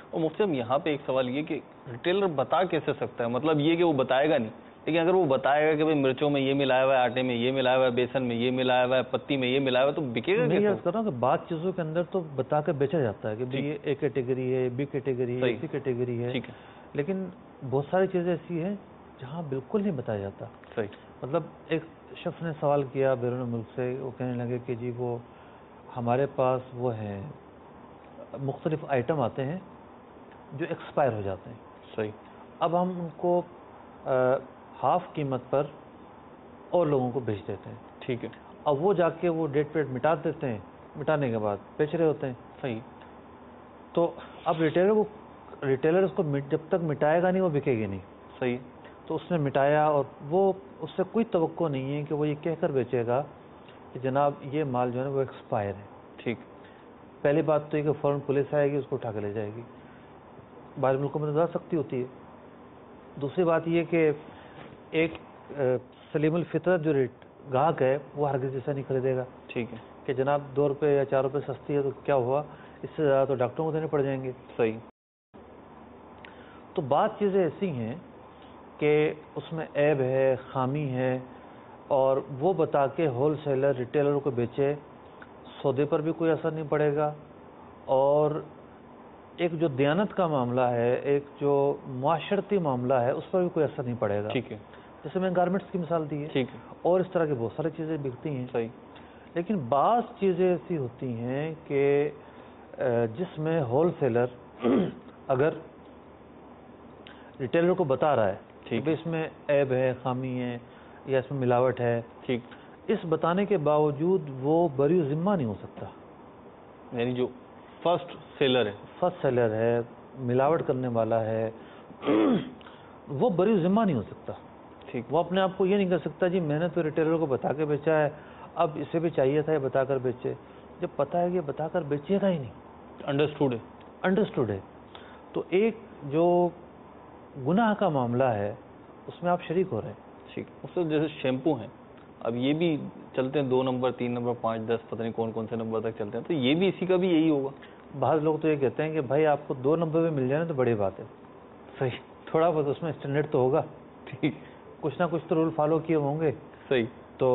اور مفتی صاحب یہاں پہ ایک سوال یہ کہ ریٹیلر بتا کیسے سکتا ہے؟ مطلب یہ کہ وہ بتائے گا نہیں، لیکن اگر وہ بتائے گا کہ بھائی مرچوں میں یہ ملایا ہوا ہے، آٹے میں یہ ملایا ہوا ہے، بیسن میں یہ ملایا ہوا ہے، پتی میں یہ ملایا ہوا ہے، تو بکے گا میں کیسے؟ یہ کر رہا ہوں کہ بعض چیزوں کے اندر تو بتا کر بیچا جاتا ہے کہ بھئی یہ اے کیٹیگری ہے، بی کیٹیگری ہے، سی کیٹیگری ہے، ٹھیک ہے، لیکن بہت ساری چیزیں ایسی ہیں جہاں بالکل نہیں بتایا جاتا. صحیح. مطلب ایک شخص نے سوال کیا بیرون ملک سے، وہ کہنے لگے کہ جی وہ ہمارے پاس وہ ہیں مختلف آئٹم آتے ہیں جو ایکسپائر ہو جاتے ہیں. صحیح. اب ہم ان کو ہاف قیمت پر اور لوگوں کو بیچ دیتے ہیں. ٹھیک ہے. اب وہ جا کے وہ ڈیٹ پیٹ مٹا دیتے ہیں، مٹانے کے بعد بیچ رہے ہوتے ہیں. صحیح. تو اب ریٹیلر کو ریٹیلر اس کو جب تک مٹائے گا نہیں وہ بکے گی نہیں. صحیح. تو اس نے مٹایا اور وہ اس سے کوئی توقع نہیں ہے کہ وہ یہ کہہ کر بیچے گا کہ جناب یہ مال جو ہے نا وہ ایکسپائر ہے. ٹھیک. پہلی بات تو یہ کہ فوراً پولیس آئے گی، اس کو اٹھا کے لے جائے گی. بعض ملکوں میں زیادہ سختی ہوتی ہے. دوسری بات یہ کہ ایک سلیم الفطرت جو ریٹ گاہک ہے وہ ہرگز جیسا نہیں خریدے گا. ٹھیک ہے. کہ جناب دو روپے یا چار روپے سستی ہے تو کیا ہوا، اس سے زیادہ تو ڈاکٹروں کو دینے پڑ جائیں گے. صحیح. تو بعض چیزیں ایسی ہیں کہ اس میں عیب ہے، خامی ہے، اور وہ بتا کے ہول سیلر ریٹیلر کو بیچے، سودے پر بھی کوئی اثر نہیں پڑے گا، اور ایک جو دیانت کا معاملہ ہے، ایک جو معاشرتی معاملہ ہے، اس پر بھی کوئی اثر نہیں پڑے گا. ٹھیک ہے. جیسے میں گارمنٹس کی مثال دی ہے. ٹھیک ہے. اور اس طرح کی بہت ساری چیزیں بکتی ہیں. صحیح. لیکن بعض چیزیں ایسی ہوتی ہیں کہ جس میں ہول سیلر اگر ریٹیلر کو بتا رہا ہے کہ اس میں عیب ہے، خامی ہے، یا اس میں ملاوٹ ہے، ٹھیک، اس بتانے کے باوجود وہ بری ذمہ نہیں ہو سکتا. یعنی جو فرسٹ سیلر ہے فرسٹ سیلر ہے، ملاوٹ کرنے والا ہے، وہ بری ذمہ نہیں ہو سکتا. ٹھیک. وہ اپنے آپ کو یہ نہیں کر سکتا جی میں نے تو ریٹیلر کو بتا کے بیچا ہے، اب اسے بھی چاہیے تھا یہ بتا کر بیچے. جب پتہ ہے کہ بتا کر بیچے گا ہی نہیں. انڈرسٹوڈ ہے. انڈرسٹوڈ ہے. تو ایک جو گناہ کا معاملہ ہے اس میں آپ شریک ہو رہے ہیں. ٹھیک. اس سے جیسے شیمپو ہیں، اب یہ بھی چلتے ہیں دو نمبر، تین نمبر، پانچ، دس، پتہ نہیں کون کون سے نمبر تک چلتے ہیں، تو یہ بھی اسی کا بھی یہی ہوگا. بعض لوگ تو یہ کہتے ہیں کہ بھائی آپ کو دو نمبر میں مل جائے نا تو بڑی بات ہے. صحیح. تھوڑا بہت اس میں اسٹینڈرڈ تو ہوگا. ٹھیک. کچھ نہ کچھ تو رول فالو کیے ہوں گے. صحیح. تو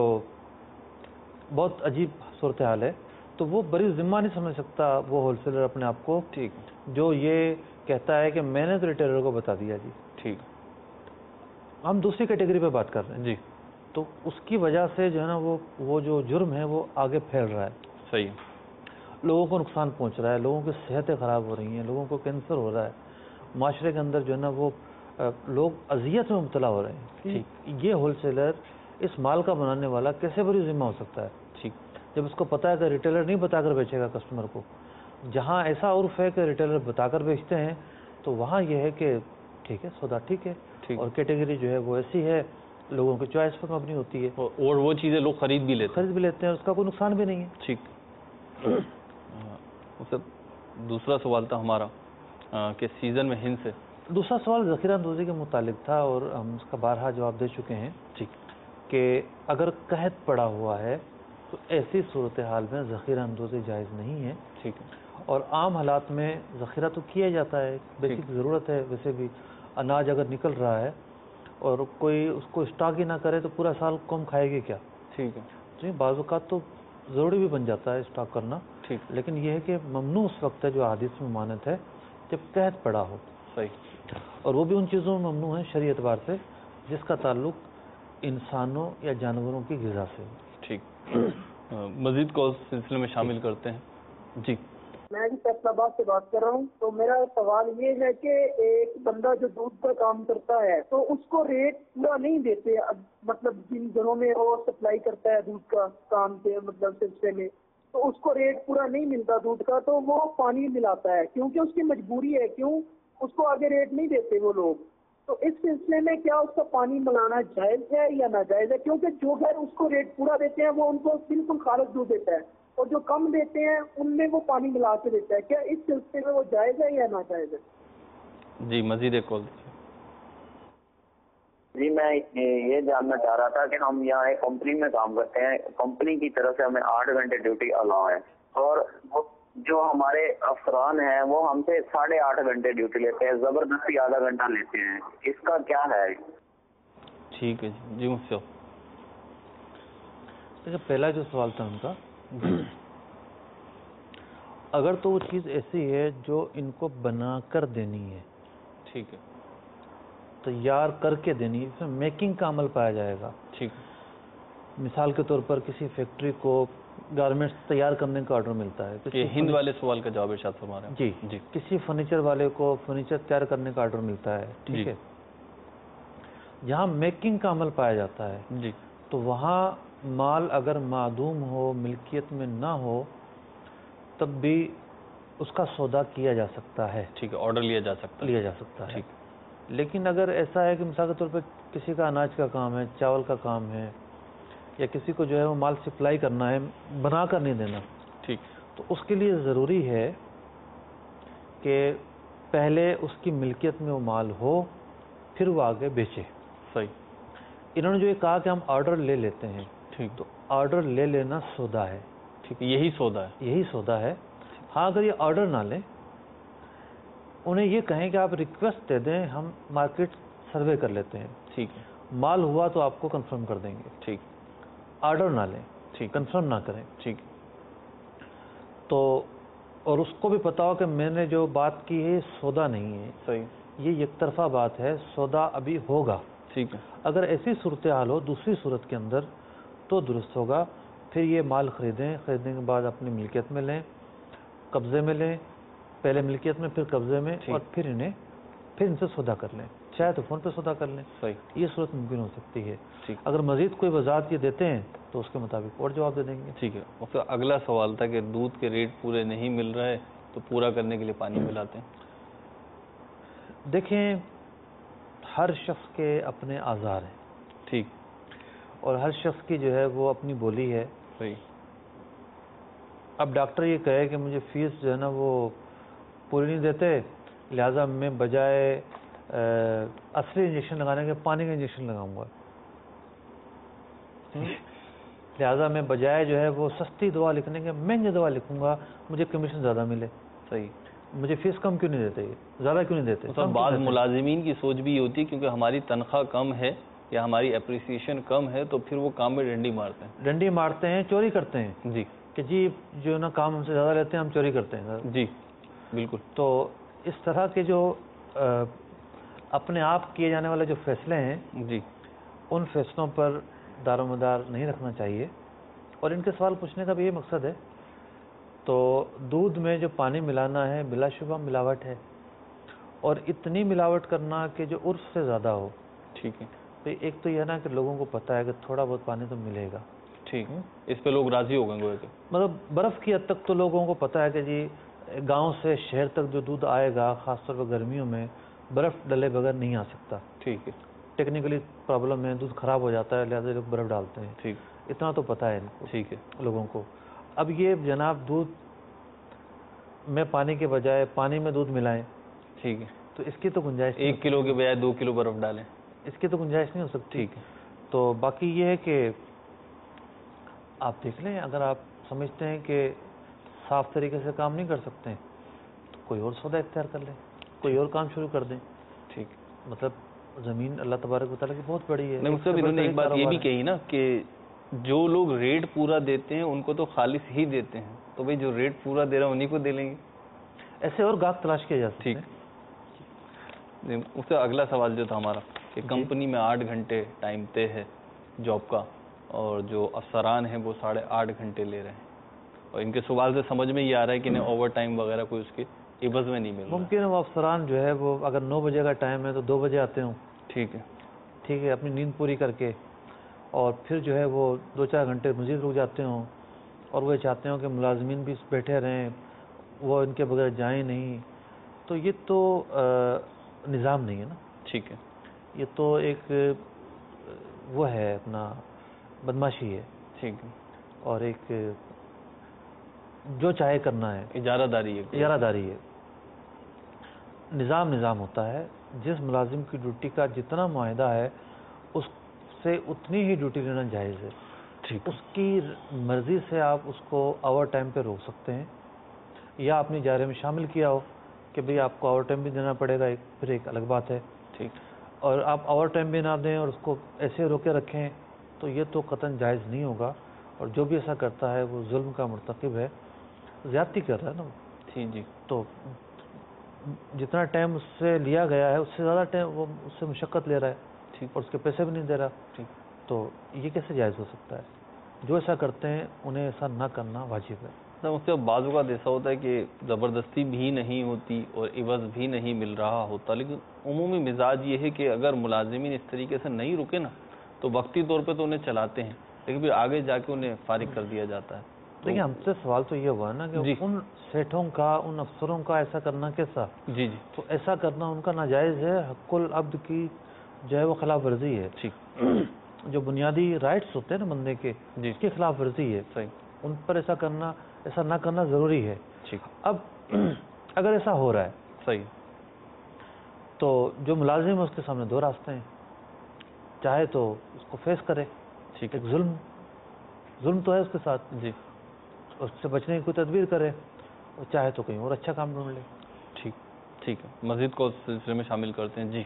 بہت عجیب صورتحال ہے. تو وہ بری ذمہ نہیں سمجھ سکتا وہ ہول سیلر اپنے آپ کو، ٹھیک، جو یہ کہتا ہے کہ میں نے تو ریٹیلر کو بتا دیا. جی ٹھیک. ہم دوسری کیٹیگری پہ بات کر رہے ہیں. جی. تو اس کی وجہ سے جو ہے نا وہ وہ جو جرم ہے وہ آگے پھیل رہا ہے. صحیح. لوگوں کو نقصان پہنچ رہا ہے، لوگوں کی صحتیں خراب ہو رہی ہیں، لوگوں کو کینسر ہو رہا ہے، معاشرے کے اندر جو ہے نا وہ لوگ اذیت میں مبتلا ہو رہے ہیں. ٹھیک. یہ ہول سیلر اس مال کا بنانے والا کیسے بری ذمہ ہو سکتا ہے؟ ٹھیک. جب اس کو پتہ ہے کہ ریٹیلر نہیں بتا کر بیچے گا کسٹمر کو. جہاں ایسا عرف ہے کہ ریٹیلر بتا کر بیچتے ہیں تو وہاں یہ ہے کہ ٹھیک ہے سودا ٹھیک ہے، اور کیٹیگری جو ہے وہ ایسی ہے لوگوں کی چوائس پر مبنی ہوتی ہے، اور وہ چیزیں لوگ خرید بھی لیتے خرید بھی لیتے ہیں، اس کا کوئی نقصان بھی نہیں ہے. ٹھیک. دوسرا سوال تھا ہمارا کہ سیزن میں ہند سے دوسرا سوال ذخیرہ اندوزی کے متعلق تھا، اور ہم اس کا بارہا جواب دے چکے ہیں. ٹھیک. کہ اگر قحط پڑا ہوا ہے تو ایسی صورتحال میں ذخیرہ اندوزی جائز نہیں ہے. ٹھیک ہے. اور عام حالات میں ذخیرہ تو کیا جاتا ہے، بیسک ضرورت ہے. ویسے بھی اناج اگر نکل رہا ہے اور کوئی اس کو اسٹاک ہی نہ کرے تو پورا سال قوم کھائے گی کیا؟ ٹھیک ہے. تو یہ بعض اوقات تو ضروری بھی بن جاتا ہے اسٹاک کرنا. ٹھیک. لیکن یہ ہے کہ ممنوع اس وقت ہے جو حدیث میں مانت ہے جب قحط پڑا ہو. صحیح. اور وہ بھی ان چیزوں میں ممنوع ہے شرعی اعتبار سے جس کا تعلق انسانوں یا جانوروں کی غذا سے. ٹھیک. مزید کو سلسلے میں شامل کرتے ہیں. جی. میں بھی فیصلہ آباد سے بات کر رہا ہوں. تو میرا سوال یہ ہے کہ ایک بندہ جو دودھ کا کام کرتا ہے تو اس کو ریٹ پورا نہیں دیتے، مطلب جن دنوں میں وہ سپلائی کرتا ہے دودھ کا کام کے مطلب سلسلے میں، تو اس کو ریٹ پورا نہیں ملتا دودھ کا، تو وہ پانی ملاتا ہے کیونکہ اس کی مجبوری ہے. کیوں اس کو آگے ریٹ نہیں دیتے وہ لوگ؟ تو اس سلسلے میں کیا اس کا پانی ملانا جائز ہے یا ناجائز ہے؟ کیونکہ جو گھر اس کو ریٹ پورا دیتے ہیں وہ ان کو بالکل خالص دودھ دیتا ہے، اور جو کم دیتے ہیں ان میں وہ پانی ملا کے دیتا ہے. کیا اس سلسلے میں وہ جائز ہے یا ناجائز ہے؟ جی مزید ایک کال. جی میں یہ جاننا چاہ رہا تھا کہ ہم یہاں ایک کمپنی میں کام کرتے ہیں، کمپنی کی طرف سے ہمیں آٹھ گھنٹے ڈیوٹی الاؤ ہے، اور جو ہمارے افسران ہیں وہ ہم سے ساڑھے آٹھ گھنٹے ڈیوٹی لیتے ہیں, زبردستی آدھا گھنٹہ لیتے ہیں, اس کا کیا ہے؟ ٹھیک ہے جی جی مفتی صاحب. دیکھیں پہلا جو سوال تھا ان کا, اگر تو وہ چیز ایسی ہے جو ان کو بنا کر دینی ہے, ٹھیک ہے, تیار کر کے دینی ہے, اس میں میکنگ کا عمل پایا جائے گا. ٹھیک ہے. مثال کے طور پر کسی فیکٹری کو گارمنٹس تیار کرنے کا آرڈر ملتا ہے, یہ ہند والے سوال کا جواب ارشاد فرما رہے ہیں. جی جی کسی فرنیچر والے کو فرنیچر تیار کرنے کا آرڈر ملتا ہے, ٹھیک ہے, جہاں میکنگ کا عمل پایا جاتا ہے جی تو وہاں مال اگر معدوم ہو, ملکیت میں نہ ہو, تب بھی اس کا سودا کیا جا سکتا ہے. ٹھیک ہے, آرڈر لیا جا سکتا ہے. لیا جا سکتا ہے. ٹھیک. لیکن اگر ایسا ہے کہ مثال کے طور پہ کسی کا اناج کا کام ہے, چاول کا کام ہے, یا کسی کو جو ہے وہ مال سپلائی کرنا ہے, بنا کر نہیں دینا, ٹھیک, تو اس کے لیے ضروری ہے کہ پہلے اس کی ملکیت میں وہ مال ہو, پھر وہ آگے بیچے. صحیح. انہوں نے جو یہ کہا کہ ہم آرڈر لے لیتے ہیں, ٹھیک, تو آرڈر لے لینا سودا ہے. ٹھیک, یہی سودا ہے. یہی سودا ہے. ہاں اگر یہ آرڈر نہ لیں, انہیں یہ کہیں کہ آپ ریکویسٹ دے دیں, ہم مارکیٹ سروے کر لیتے ہیں, ٹھیک ہے, مال ہوا تو آپ کو کنفرم کر دیں گے. ٹھیک. آرڈر نہ لیں, ٹھیک, کنفرم نہ کریں. ٹھیک. تو اور اس کو بھی پتا ہو کہ میں نے جو بات کی ہے سودا نہیں ہے, صحیح, یہ یک طرفہ بات ہے, سودا ابھی ہوگا. ٹھیک ہے. اگر ایسی صورتحال ہو دوسری صورت کے اندر تو درست ہوگا. پھر یہ مال خریدیں, خریدنے کے بعد اپنی ملکیت میں لیں, قبضے میں لیں, پہلے ملکیت میں پھر قبضے میں, اور پھر انہیں پھر ان سے سودا کر لیں, چاہے تو فون پہ سودا کر لیں. صحیح. یہ صورت ممکن ہو سکتی ہے. ٹھیک. اگر مزید کوئی وضاحت یہ دیتے ہیں تو اس کے مطابق اور جواب دے دیں گے. ٹھیک ہے. اور پھر اگلا سوال تھا کہ دودھ کے ریٹ پورے نہیں مل رہے تو پورا کرنے کے لیے پانی ملاتے ہیں. دیکھیں ہر شخص کے اپنے آزار ہیں, ٹھیک, اور ہر شخص کی جو ہے وہ اپنی بولی ہے. صحیح. اب ڈاکٹر یہ کہے کہ مجھے فیس جو ہے نا وہ پوری نہیں دیتے, لہٰذا میں بجائے اصلی انجیکشن لگانے کے پانی کا انجیکشن لگاؤں گا, لہٰذا میں بجائے جو ہے وہ سستی دوا لکھنے کے مہنگی دوا لکھوں گا, مجھے کمیشن زیادہ ملے. صحیح. مجھے فیس کم کیوں نہیں دیتے, زیادہ کیوں نہیں دیتے؟ سر بعض ملازمین کی سوچ بھی یہ ہوتی ہے کیونکہ ہماری تنخواہ کم ہے یا ہماری اپریسیشن کم ہے تو پھر وہ کام میں ڈنڈی مارتے ہیں. ڈنڈی مارتے ہیں, چوری کرتے ہیں. جی, کہ جی جو نا کام ہم سے زیادہ لیتے ہیں ہم چوری کرتے ہیں. جی بالکل. تو اس طرح کے جو اپنے آپ کیے جانے والے جو فیصلے ہیں, جی, ان فیصلوں پر دار و مدار نہیں رکھنا چاہیے. اور ان کے سوال پوچھنے کا بھی یہ مقصد ہے. تو دودھ میں جو پانی ملانا ہے بلا شبہ ملاوٹ ہے, اور اتنی ملاوٹ کرنا کہ جو عرف سے زیادہ ہو. ٹھیک ہے. تو ایک تو یہ نا کہ لوگوں کو پتہ ہے کہ تھوڑا بہت پانی تو ملے گا. ٹھیک, اس پہ لوگ راضی ہو گئے گویا کہ مطلب برف کی حد تک تو لوگوں کو پتہ ہے کہ جی گاؤں سے شہر تک جو دودھ آئے گا خاص طور پر گرمیوں میں برف ڈلے بغیر نہیں آ سکتا. ٹھیک ہے. ٹیکنیکلی پرابلم ہے, دودھ خراب ہو جاتا ہے, لہٰذا لوگ برف ڈالتے ہیں. ٹھیک, اتنا تو پتہ ہے ان کو. ٹھیک ہے. لوگوں کو اب یہ جناب دودھ میں پانی کے بجائے پانی میں دودھ ملائیں, ٹھیک ہے, تو اس کی تو گنجائش ایک کلو کے بجائے دو کلو برف ڈالیں, اس کی تو گنجائش نہیں ہو سکتی. ٹھیک ہے. تو باقی یہ ہے کہ آپ دیکھ لیں, اگر آپ سمجھتے ہیں کہ صاف طریقے سے کام نہیں کر سکتے ہیں تو کوئی اور سودا اختیار کر لیں, کوئی اور کام شروع کر دیں. ٹھیک. مطلب زمین اللہ تبارک و تعالیٰ کی بہت بڑی ہے. نہیں مطلب انہوں نے ایک بات یہ بھی کہی نا کہ جو لوگ ریٹ پورا دیتے ہیں ان کو تو خالص ہی دیتے ہیں, تو بھئی جو ریٹ پورا دے رہا ہے انہیں کو دے لیں گے. ایسے اور گاہک تلاش کیا جا سکتے ہیں. ٹھیک. اس سے اگلا سوال جو تھا ہمارا کہ کمپنی میں آٹھ گھنٹے ٹائم طے ہے جاب کا, اور جو افسران ہیں وہ ساڑھے آٹھ گھنٹے لے رہے ہیں, اور ان کے سوال سے سمجھ میں یہ آ رہا ہے کہ انہیں اوور ٹائم وغیرہ کوئی اس کے عوض میں نہیں مل رہا. ممکن ہے وہ افسران جو ہے وہ اگر نو بجے کا ٹائم ہے تو دو بجے آتے ہوں. ٹھیک ہے. ٹھیک ہے, اپنی نیند پوری کر کے, اور پھر جو ہے وہ دو چار گھنٹے مزید رک جاتے ہوں, اور وہ چاہتے ہوں کہ ملازمین بھی بیٹھے رہیں, وہ ان کے بغیر جائیں نہیں. تو یہ تو نظام نہیں ہے نا. ٹھیک ہے. یہ تو ایک وہ ہے اپنا بدماشی ہے. ٹھیک ہے. اور ایک جو چاہے کرنا ہے, اجارہ داری ہے. اجارہ داری ہے. نظام نظام ہوتا ہے. جس ملازم کی ڈیوٹی کا جتنا معاہدہ ہے اس سے اتنی ہی ڈیوٹی لینا جائز ہے. ٹھیک. اس کی مرضی سے آپ اس کو اوور ٹائم پہ روک سکتے ہیں, یا اپنی اجارے میں شامل کیا ہو کہ بھئی آپ کو اوور ٹائم بھی دینا پڑے گا، ایک پھر ایک الگ بات ہے، ٹھیک، اور آپ اوور ٹائم بھی نہ دیں اور اس کو ایسے روکے رکھیں تو یہ تو قطعاً جائز نہیں ہوگا، اور جو بھی ایسا کرتا ہے وہ ظلم کا مرتکب ہے، زیادتی کر رہا ہے نا وہ. جی جی تو جتنا ٹائم اس سے لیا گیا ہے اس سے زیادہ ٹائم وہ اس سے مشقت لے رہا ہے، ٹھیک، اور اس کے پیسے بھی نہیں دے رہا، ٹھیک. تو یہ کیسے جائز ہو سکتا ہے؟ جو ایسا کرتے ہیں انہیں ایسا نہ کرنا واجب ہے. اس سے بعض اوقات ایسا ہوتا ہے کہ زبردستی بھی نہیں ہوتی اور عوض بھی نہیں مل رہا ہوتا، لیکن عمومی مزاج یہ ہے کہ اگر ملازمین اس طریقے سے نہیں رکے نا تو وقتی طور پہ تو انہیں چلاتے ہیں، لیکن پھر آگے جا کے انہیں فارغ کر دیا جاتا ہے. دیکھیں ہم سے سوال تو یہ ہوا نا کہ جی ان سیٹھوں کا، ان افسروں کا ایسا کرنا کیسا؟ جی جی تو ایسا کرنا ان کا ناجائز ہے، حق العبد کی جو ہے وہ خلاف ورزی ہے. ٹھیک، جو بنیادی رائٹس ہوتے ہیں نا بندے کے، جی اس کی خلاف ورزی ہے، صحیح، ان پر ایسا کرنا، ایسا نہ کرنا ضروری ہے. ٹھیک، اب اگر ایسا ہو رہا ہے صحیح، تو جو ملازم ہے اس کے سامنے دو راستے ہیں، چاہے تو اس کو فیس کرے، ٹھیک ایک ظلم ظلم تو ہے اس کے ساتھ، جی اس سے بچنے کی کوئی تدبیر کرے، اور چاہے تو کہیں اور اچھا کام ڈھونڈ لے. ٹھیک ٹھیک ہے، مزید کو اس سلسلے میں شامل کرتے ہیں. جی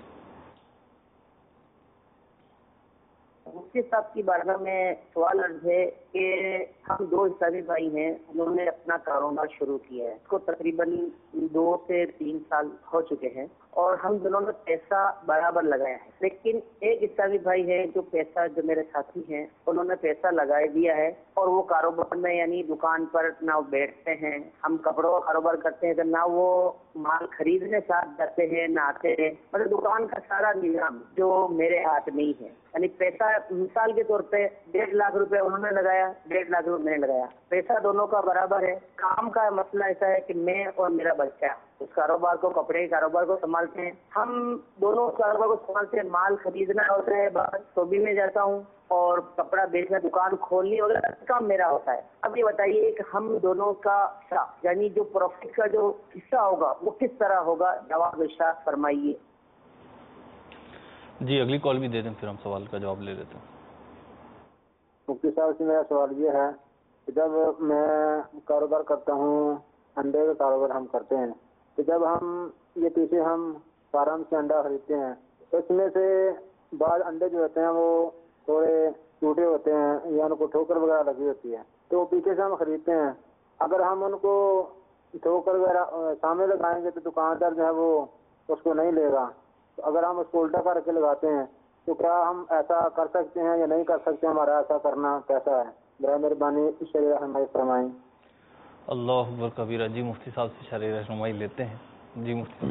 مفتی صاحب کی بارگاہ میں سوال عرض ہے کہ ہم دو اسلامی بھائی ہیں، انہوں نے اپنا کاروبار شروع کیا ہے، اس کو تقریباً دو سے تین سال ہو چکے ہیں، اور ہم دونوں نے پیسہ برابر لگایا ہے، لیکن ایک اسلامی بھائی ہے جو پیسہ، جو میرے ساتھی ہیں، انہوں نے پیسہ لگا دیا ہے، اور وہ کاروبار میں یعنی دکان پر نہ وہ بیٹھتے ہیں، ہم کپڑوں کا کاروبار کرتے ہیں تو نہ وہ مال خریدنے ساتھ جاتے ہیں نہ آتے ہیں، مطلب دکان کا سارا نظام جو میرے ہاتھ میں ہی ہے. یعنی پیسہ مثال کے طور پہ ڈیڑھ لاکھ روپے انہوں نے لگایا، ڈیڑھ لاکھ روپے میں نے لگایا، پیسہ دونوں کا برابر ہے. کام کا مسئلہ ایسا ہے کہ میں اور میرا بچہ اس کاروبار کو، کپڑے کے کاروبار کو سنبھالتے ہیں، ہم دونوں کاروبار کو سنبھالتے ہیں. مال خریدنا ہوتا ہے، باہر شوبی میں جاتا ہوں، اور کپڑا بیچنا، دکان کھولنی وغیرہ کام میرا ہوتا ہے. اب یہ بتائیے کہ ہم دونوں کا حصہ، یعنی جو پروفٹ کا جو حصہ ہوگا وہ کس طرح ہوگا؟ جواب ارشاد فرمائیے. جی اگلی کال بھی دے دیں، پھر ہم سوال کا جواب لے لیتے ہیں. مفتی صاحب سے میرا سوال یہ ہے کہ جب میں کاروبار کرتا ہوں، انڈے کا کاروبار ہم کرتے ہیں، تو جب ہم یہ پیچھے ہم فارم سے انڈا خریدتے ہیں تو اس میں سے بعض انڈے جو ہوتے ہیں وہ تھوڑے ٹوٹے ہوتے ہیں یا ان کو ٹھوکر وغیرہ لگی ہوتی ہے، تو پیچھے سے ہم خریدتے ہیں. اگر ہم ان کو ٹھوکر وغیرہ سامنے لگائیں گے تو دکاندار جو ہے وہ اس کو نہیں لے گا. اگر ہم اس کو الٹا کر کے لگاتے ہیں تو کیا ہم ایسا کر سکتے ہیں یا نہیں کر سکتے؟ ہمارا ایسا کرنا کیسا ہے؟ برائے مہربانی شرعی رہنمائی فرمائیں. اللہ اکبر کبیرہ. جی مفتی صاحب سے شرعی رہنمائی لیتے ہیں. جی مفتی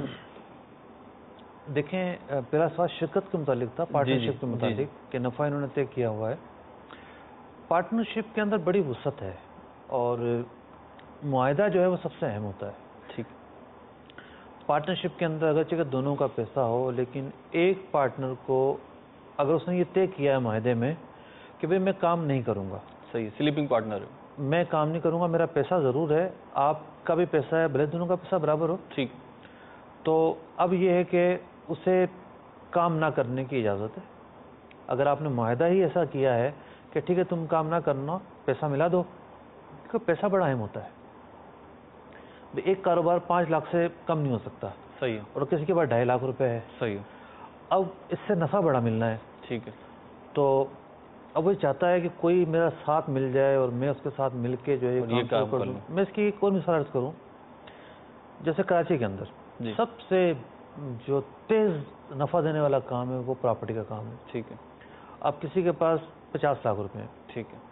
دیکھیں پہلا سوال شرکت کے متعلق تھا، پارٹنرشپ کے متعلق کہ نفع انہوں نے طے کیا ہوا ہے. پارٹنرشپ کے اندر بڑی وسعت ہے اور معاہدہ جو ہے وہ سب سے اہم ہوتا ہے. ٹھیک، پارٹنرشپ کے اندر اگرچہ کہ دونوں کا پیسہ ہو، لیکن ایک پارٹنر کو اگر اس نے یہ طے کیا ہے معاہدے میں کہ بھئی میں کام نہیں کروں گا، صحیح، سلیپنگ پارٹنر ہے، میں کام نہیں کروں گا، میرا پیسہ ضرور ہے، آپ کا بھی پیسہ ہے، بھلے دونوں کا پیسہ برابر ہو، ٹھیک، تو اب یہ ہے کہ اسے کام نہ کرنے کی اجازت ہے. اگر آپ نے معاہدہ ہی ایسا کیا ہے کہ ٹھیک ہے تم کام نہ کرنا، پیسہ ملا دو، کیونکہ پیسہ بڑا اہم ہوتا ہے. ایک کاروبار پانچ لاکھ سے کم نہیں ہو سکتا، صحیح، اور کسی کے پاس ڈھائی لاکھ روپے ہے، صحیح. اب اس سے نفع بڑا ملنا ہے، ٹھیک ہے، تو اب وہ چاہتا ہے کہ کوئی میرا ساتھ مل جائے اور میں اس کے ساتھ مل کے جو ہے اور یہ کام کام کر کر دوں. لوں. میں اس کی ایک اور مثال عرض کروں، جیسے کراچی کے اندر جی سب سے جو تیز نفع دینے والا کام ہے وہ پراپرٹی کا کام ہے. ٹھیک ہے، اب کسی کے پاس پچاس لاکھ روپے ہیں، ٹھیک ہے،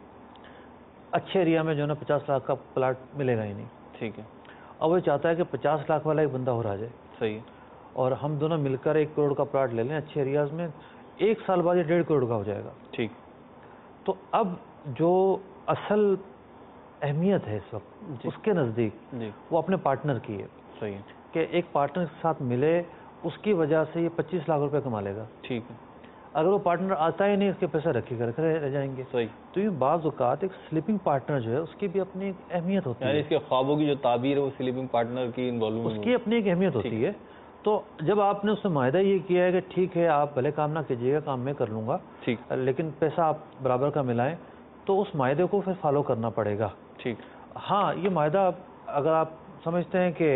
اچھے ایریا میں جو ہے نا پچاس لاکھ کا پلاٹ ملے گا ہی نہیں. ٹھیک ہے، اب وہ چاہتا ہے کہ پچاس لاکھ والا ایک بندہ اور آ جائے، صحیح، اور ہم دونوں مل کر ایک کروڑ کا پلاٹ لے لیں اچھے ایریاز میں، ایک سال بعد یہ ڈیڑھ کروڑ کا ہو جائے گا. ٹھیک، تو اب جو اصل اہمیت ہے اس وقت جی اس کے نزدیک جی وہ اپنے پارٹنر کی ہے، صحیح، کہ ایک پارٹنر کے ساتھ ملے، اس کی وجہ سے یہ پچیس لاکھ روپے کما لے گا. ٹھیک ہے، اگر وہ پارٹنر آتا ہی نہیں، اس کے پیسے رکھے کر رکھے رہ جائیں گے. صحیح. تو یہ بعض اوقات ایک سلیپنگ پارٹنر جو ہے اس کی بھی اپنی ایک اہمیت ہوتی یعنی ہے، اس کے خوابوں کی جو تعبیر ہے وہ سلیپنگ پارٹنر کی انوالومنٹ، اس کی اپنی ایک اہمیت ہوتی ہے. تو جب آپ نے اس سے معاہدہ یہ کیا ہے کہ ٹھیک ہے آپ بھلے کام نہ کیجیے گا، کام میں کر لوں گا، ٹھیک، لیکن پیسہ آپ برابر کا ملائیں، تو اس معاہدے کو پھر فالو کرنا پڑے گا. ٹھیک، ہاں یہ معاہدہ اگر آپ سمجھتے ہیں کہ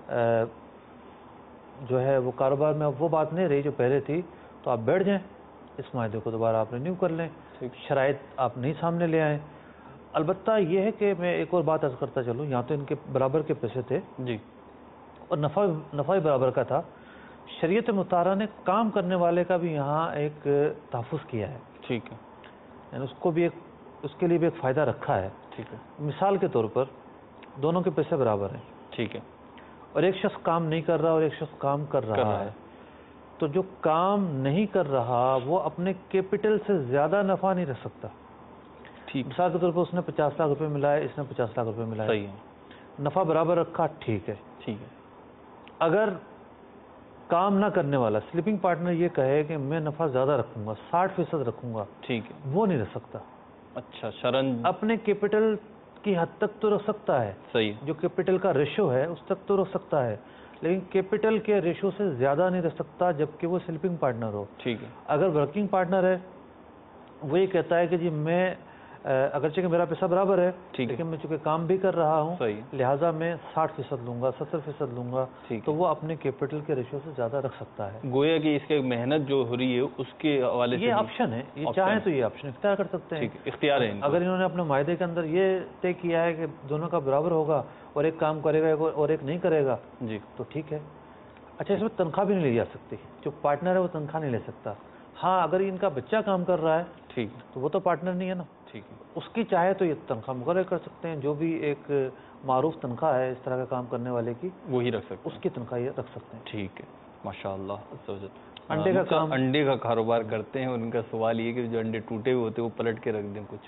جو ہے وہ کاروبار میں اب وہ بات نہیں رہی جو پہلے تھی، تو آپ بیٹھ جائیں، اس معاہدے کو دوبارہ آپ رینیو کر لیں، شرائط آپ نہیں سامنے لے آئیں۔ البتہ یہ ہے کہ میں ایک اور بات عرض کرتا چلوں، یہاں تو ان کے برابر کے پیسے تھے جی، اور نفع نفع برابر کا تھا۔ شریعت مطالعہ نے کام کرنے والے کا بھی یہاں ایک تحفظ کیا ہے، ٹھیک ہے، یعنی اس کو بھی ایک اس کے لیے بھی ایک فائدہ رکھا ہے۔ ٹھیک ہے، مثال کے طور پر دونوں کے پیسے برابر ہیں، ٹھیک ہے، اور ایک شخص کام نہیں کر رہا اور ایک شخص کام کر رہا ہے، تو جو کام نہیں کر رہا وہ اپنے کیپٹل سے زیادہ نفع نہیں رکھ سکتا۔ ٹھیک، مثال کے طور پر اس نے پچاس لاکھ روپے ملائے، اس نے پچاس لاکھ روپے ملائے، صحیح ہے، نفع برابر رکھا، ٹھیک ہے۔ ٹھیک ہے، اگر کام نہ کرنے والا سلیپنگ پارٹنر یہ کہے کہ میں نفع زیادہ رکھوں گا، ساٹھ فیصد رکھوں گا، ٹھیک ہے، وہ نہیں رکھ سکتا۔ اچھا، شرن اپنے کیپٹل کی حد تک تو رکھ سکتا ہے، صحیح، جو کیپٹل کا ریشو ہے اس تک تو رکھ سکتا ہے، لیکن کیپٹل کے ریشو سے زیادہ نہیں رکھ سکتا جبکہ وہ سلیپنگ پارٹنر ہو۔ ٹھیک ہے، اگر ورکنگ پارٹنر ہے وہ یہ کہتا ہے کہ جی میں اگرچہ کہ میرا پیسہ برابر ہے لیکن میں چونکہ کام بھی کر رہا ہوں لہٰذا میں ساٹھ فیصد لوں گا، ستر فیصد لوں گا، تو وہ اپنے کیپٹل کے ریشو سے زیادہ رکھ سکتا ہے۔ گویا کہ اس کی محنت جو ہو رہی ہے اس کے حوالے سے یہ آپشن ہے، یہ چاہیں تو یہ آپشن اختیار کر سکتے ہیں، اختیار ہے۔ اگر انہوں نے اپنے معاہدے کے اندر یہ طے کیا ہے کہ دونوں کا برابر ہوگا اور ایک کام کرے گا اور ایک نہیں کرے گا جی تو ٹھیک ہے۔ اچھا، اس میں تنخواہ بھی نہیں لی جا سکتی، جو پارٹنر ہے وہ تنخواہ نہیں لے سکتا۔ ہاں، اگر ان کا بچہ کام کر رہا ہے ٹھیک تو وہ تو پارٹنر نہیں ہے نا، ٹھیک ہے، اس کی چاہے تو یہ تنخواہ مقرر کر سکتے ہیں، جو بھی ایک معروف تنخواہ ہے اس طرح کا کام کرنے والے کی وہی رکھ سکتے ہیں، اس کی تنخواہ یہ رکھ سکتے ہیں۔ ٹھیک ہے، ماشاء اللہ۔ انڈے کا کام، انڈے کا کاروبار کرتے ہیں، ان کا سوال یہ کہ جو انڈے ٹوٹے ہوئے ہوتے ہیں وہ پلٹ کے رکھ دیں کچھ؟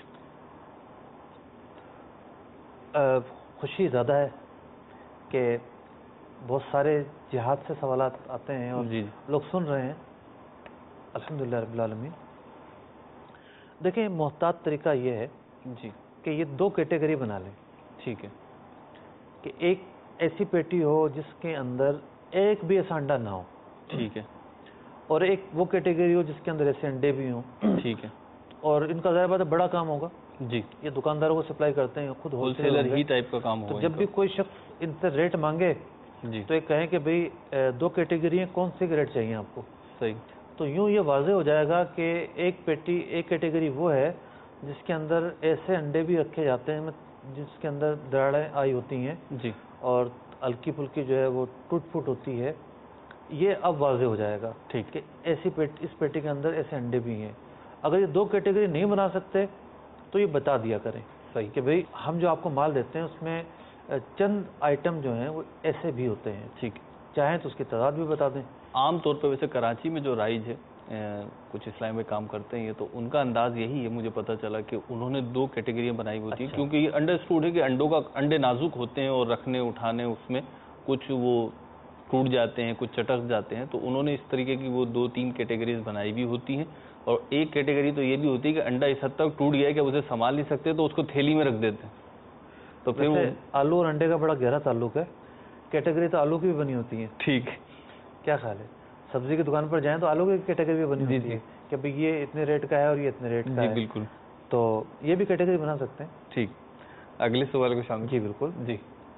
خوشی زیادہ ہے کہ بہت سارے جہاد سے سوالات آتے ہیں اور جی لوگ سن رہے ہیں، الحمدللہ رب العالمین۔ دیکھیں، محتاط طریقہ یہ ہے جی کہ یہ دو کیٹیگری بنا لیں، ٹھیک ہے، کہ ایک ایسی پیٹی ہو جس کے اندر ایک بھی ایسا انڈا نہ ہو، ٹھیک ہے، اور ایک وہ کیٹیگری ہو جس کے اندر ایسے انڈے بھی ہوں، ٹھیک ہے، اور ان کا ظاہر بات ہے بڑا کام ہوگا، جی یہ دکانداروں کو سپلائی کرتے ہیں، خود ہول سیلر ہی ٹائپ کا کام تو ہوگا۔ جب بھی کوئی شخص ان سے ریٹ مانگے جی تو یہ کہیں کہ بھئی دو کیٹیگری ہیں، کون سی ریٹ چاہیے آپ کو؟ صحیح، تو یوں یہ واضح ہو جائے گا کہ ایک پیٹی ایک کیٹیگری وہ ہے جس کے اندر ایسے انڈے بھی رکھے جاتے ہیں جس کے اندر دراڑیں آئی ہوتی ہیں جی اور ہلکی پھلکی جو ہے وہ ٹوٹ پھوٹ ہوتی ہے، یہ اب واضح ہو جائے گا ٹھیک کہ ایسی پیٹی اس پیٹی کے اندر ایسے انڈے بھی ہیں۔ اگر یہ دو کیٹیگری نہیں بنا سکتے تو یہ بتا دیا کریں صحیح کہ بھئی ہم جو آپ کو مال دیتے ہیں اس میں چند آئٹم جو ہیں وہ ایسے بھی ہوتے ہیں، ٹھیک چاہیں تو اس کی تعداد بھی بتا دیں۔ عام طور پہ ویسے کراچی میں جو رائج ہے کچھ اسلام میں کام کرتے ہیں یہ تو ان کا انداز یہی ہے، مجھے پتہ چلا کہ انہوں نے دو کیٹیگریاں بنائی ہوتی ہیں کیونکہ یہ انڈرسٹوڈ ہے کہ انڈوں کا انڈے نازک ہوتے ہیں اور رکھنے اٹھانے اس میں کچھ وہ ٹوٹ جاتے ہیں، کچھ چٹک جاتے ہیں، تو انہوں نے اس طریقے کی وہ دو تین کیٹیگریز بنائی بھی ہوتی ہیں، اور ایک کیٹیگری تو یہ بھی ہوتی ہے کہ انڈا اس حد تک ٹوٹ گیا ہے کہ اسے سنبھال نہیں سکتے تو اس کو تھیلی میں رکھ دیتے ہیں۔ تو پھر آلو اور انڈے کا بڑا گہرا تعلق ہے، کیٹیگری تو آلو کی بھی بنی ہوتی ہے، ٹھیک کیا خیال ہے؟ سبزی کی دکان پر جائیں تو آلو کی کیٹیگری بھی بنی ہوتی ہے کہ بھئی یہ اتنے ریٹ کا ہے اور یہ اتنے ریٹ کا ہے، جی بالکل، تو یہ بھی کیٹیگری بنا سکتے ہیں۔ ٹھیک، اگلے سوال کو شامل، جی بالکل، جی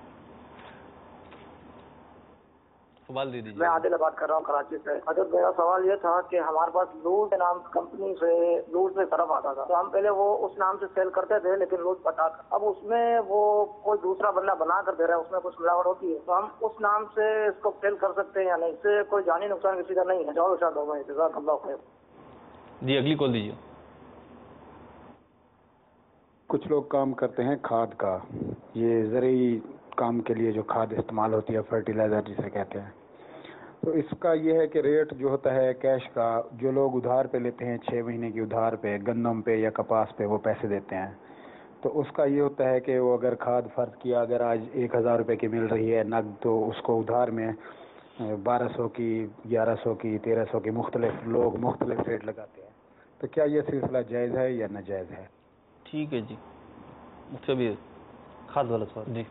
سوال دے دیجیے۔ میں عادل بات کر رہا ہوں کراچی سے۔ حضرت میرا سوال یہ تھا کہ ہمارے پاس لوز کے نام کمپنی سے لوز سے طرف آتا تھا، تو ہم پہلے وہ اس نام سے سیل کرتے تھے لیکن لوز بتا کر، اب اس میں وہ کوئی دوسرا بندہ بنا کر دے رہا ہے، اس میں کچھ ملاوٹ ہوتی ہے، تو ہم اس نام سے اس کو سیل کر سکتے ہیں یا نہیں؟ اس سے کوئی جانی نقصان کسی کا نہیں ہے؟ جواب ارشاد ہوگا، جزاک اللہ خیر۔ جی اگلی کال دیجیے۔ کچھ لوگ کام کرتے ہیں کھاد کا، یہ زرعی کام کے لیے جو کھاد استعمال ہوتی ہے فرٹیلائزر جسے کہتے ہیں، تو اس کا یہ ہے کہ ریٹ جو ہوتا ہے کیش کا، جو لوگ ادھار پہ لیتے ہیں چھ مہینے کی ادھار پہ گندم پہ یا کپاس پہ وہ پیسے دیتے ہیں، تو اس کا یہ ہوتا ہے کہ وہ اگر کھاد فرض کیا اگر آج ایک ہزار روپے کی مل رہی ہے نقد، تو اس کو ادھار میں بارہ سو کی، گیارہ سو کی، تیرہ سو کی مختلف لوگ مختلف ریٹ لگاتے ہیں، تو کیا یہ سلسلہ جائز ہے یا ناجائز ہے؟ ٹھیک ہے جی، مجھ سے بھی کھاد والا سوال۔ جی،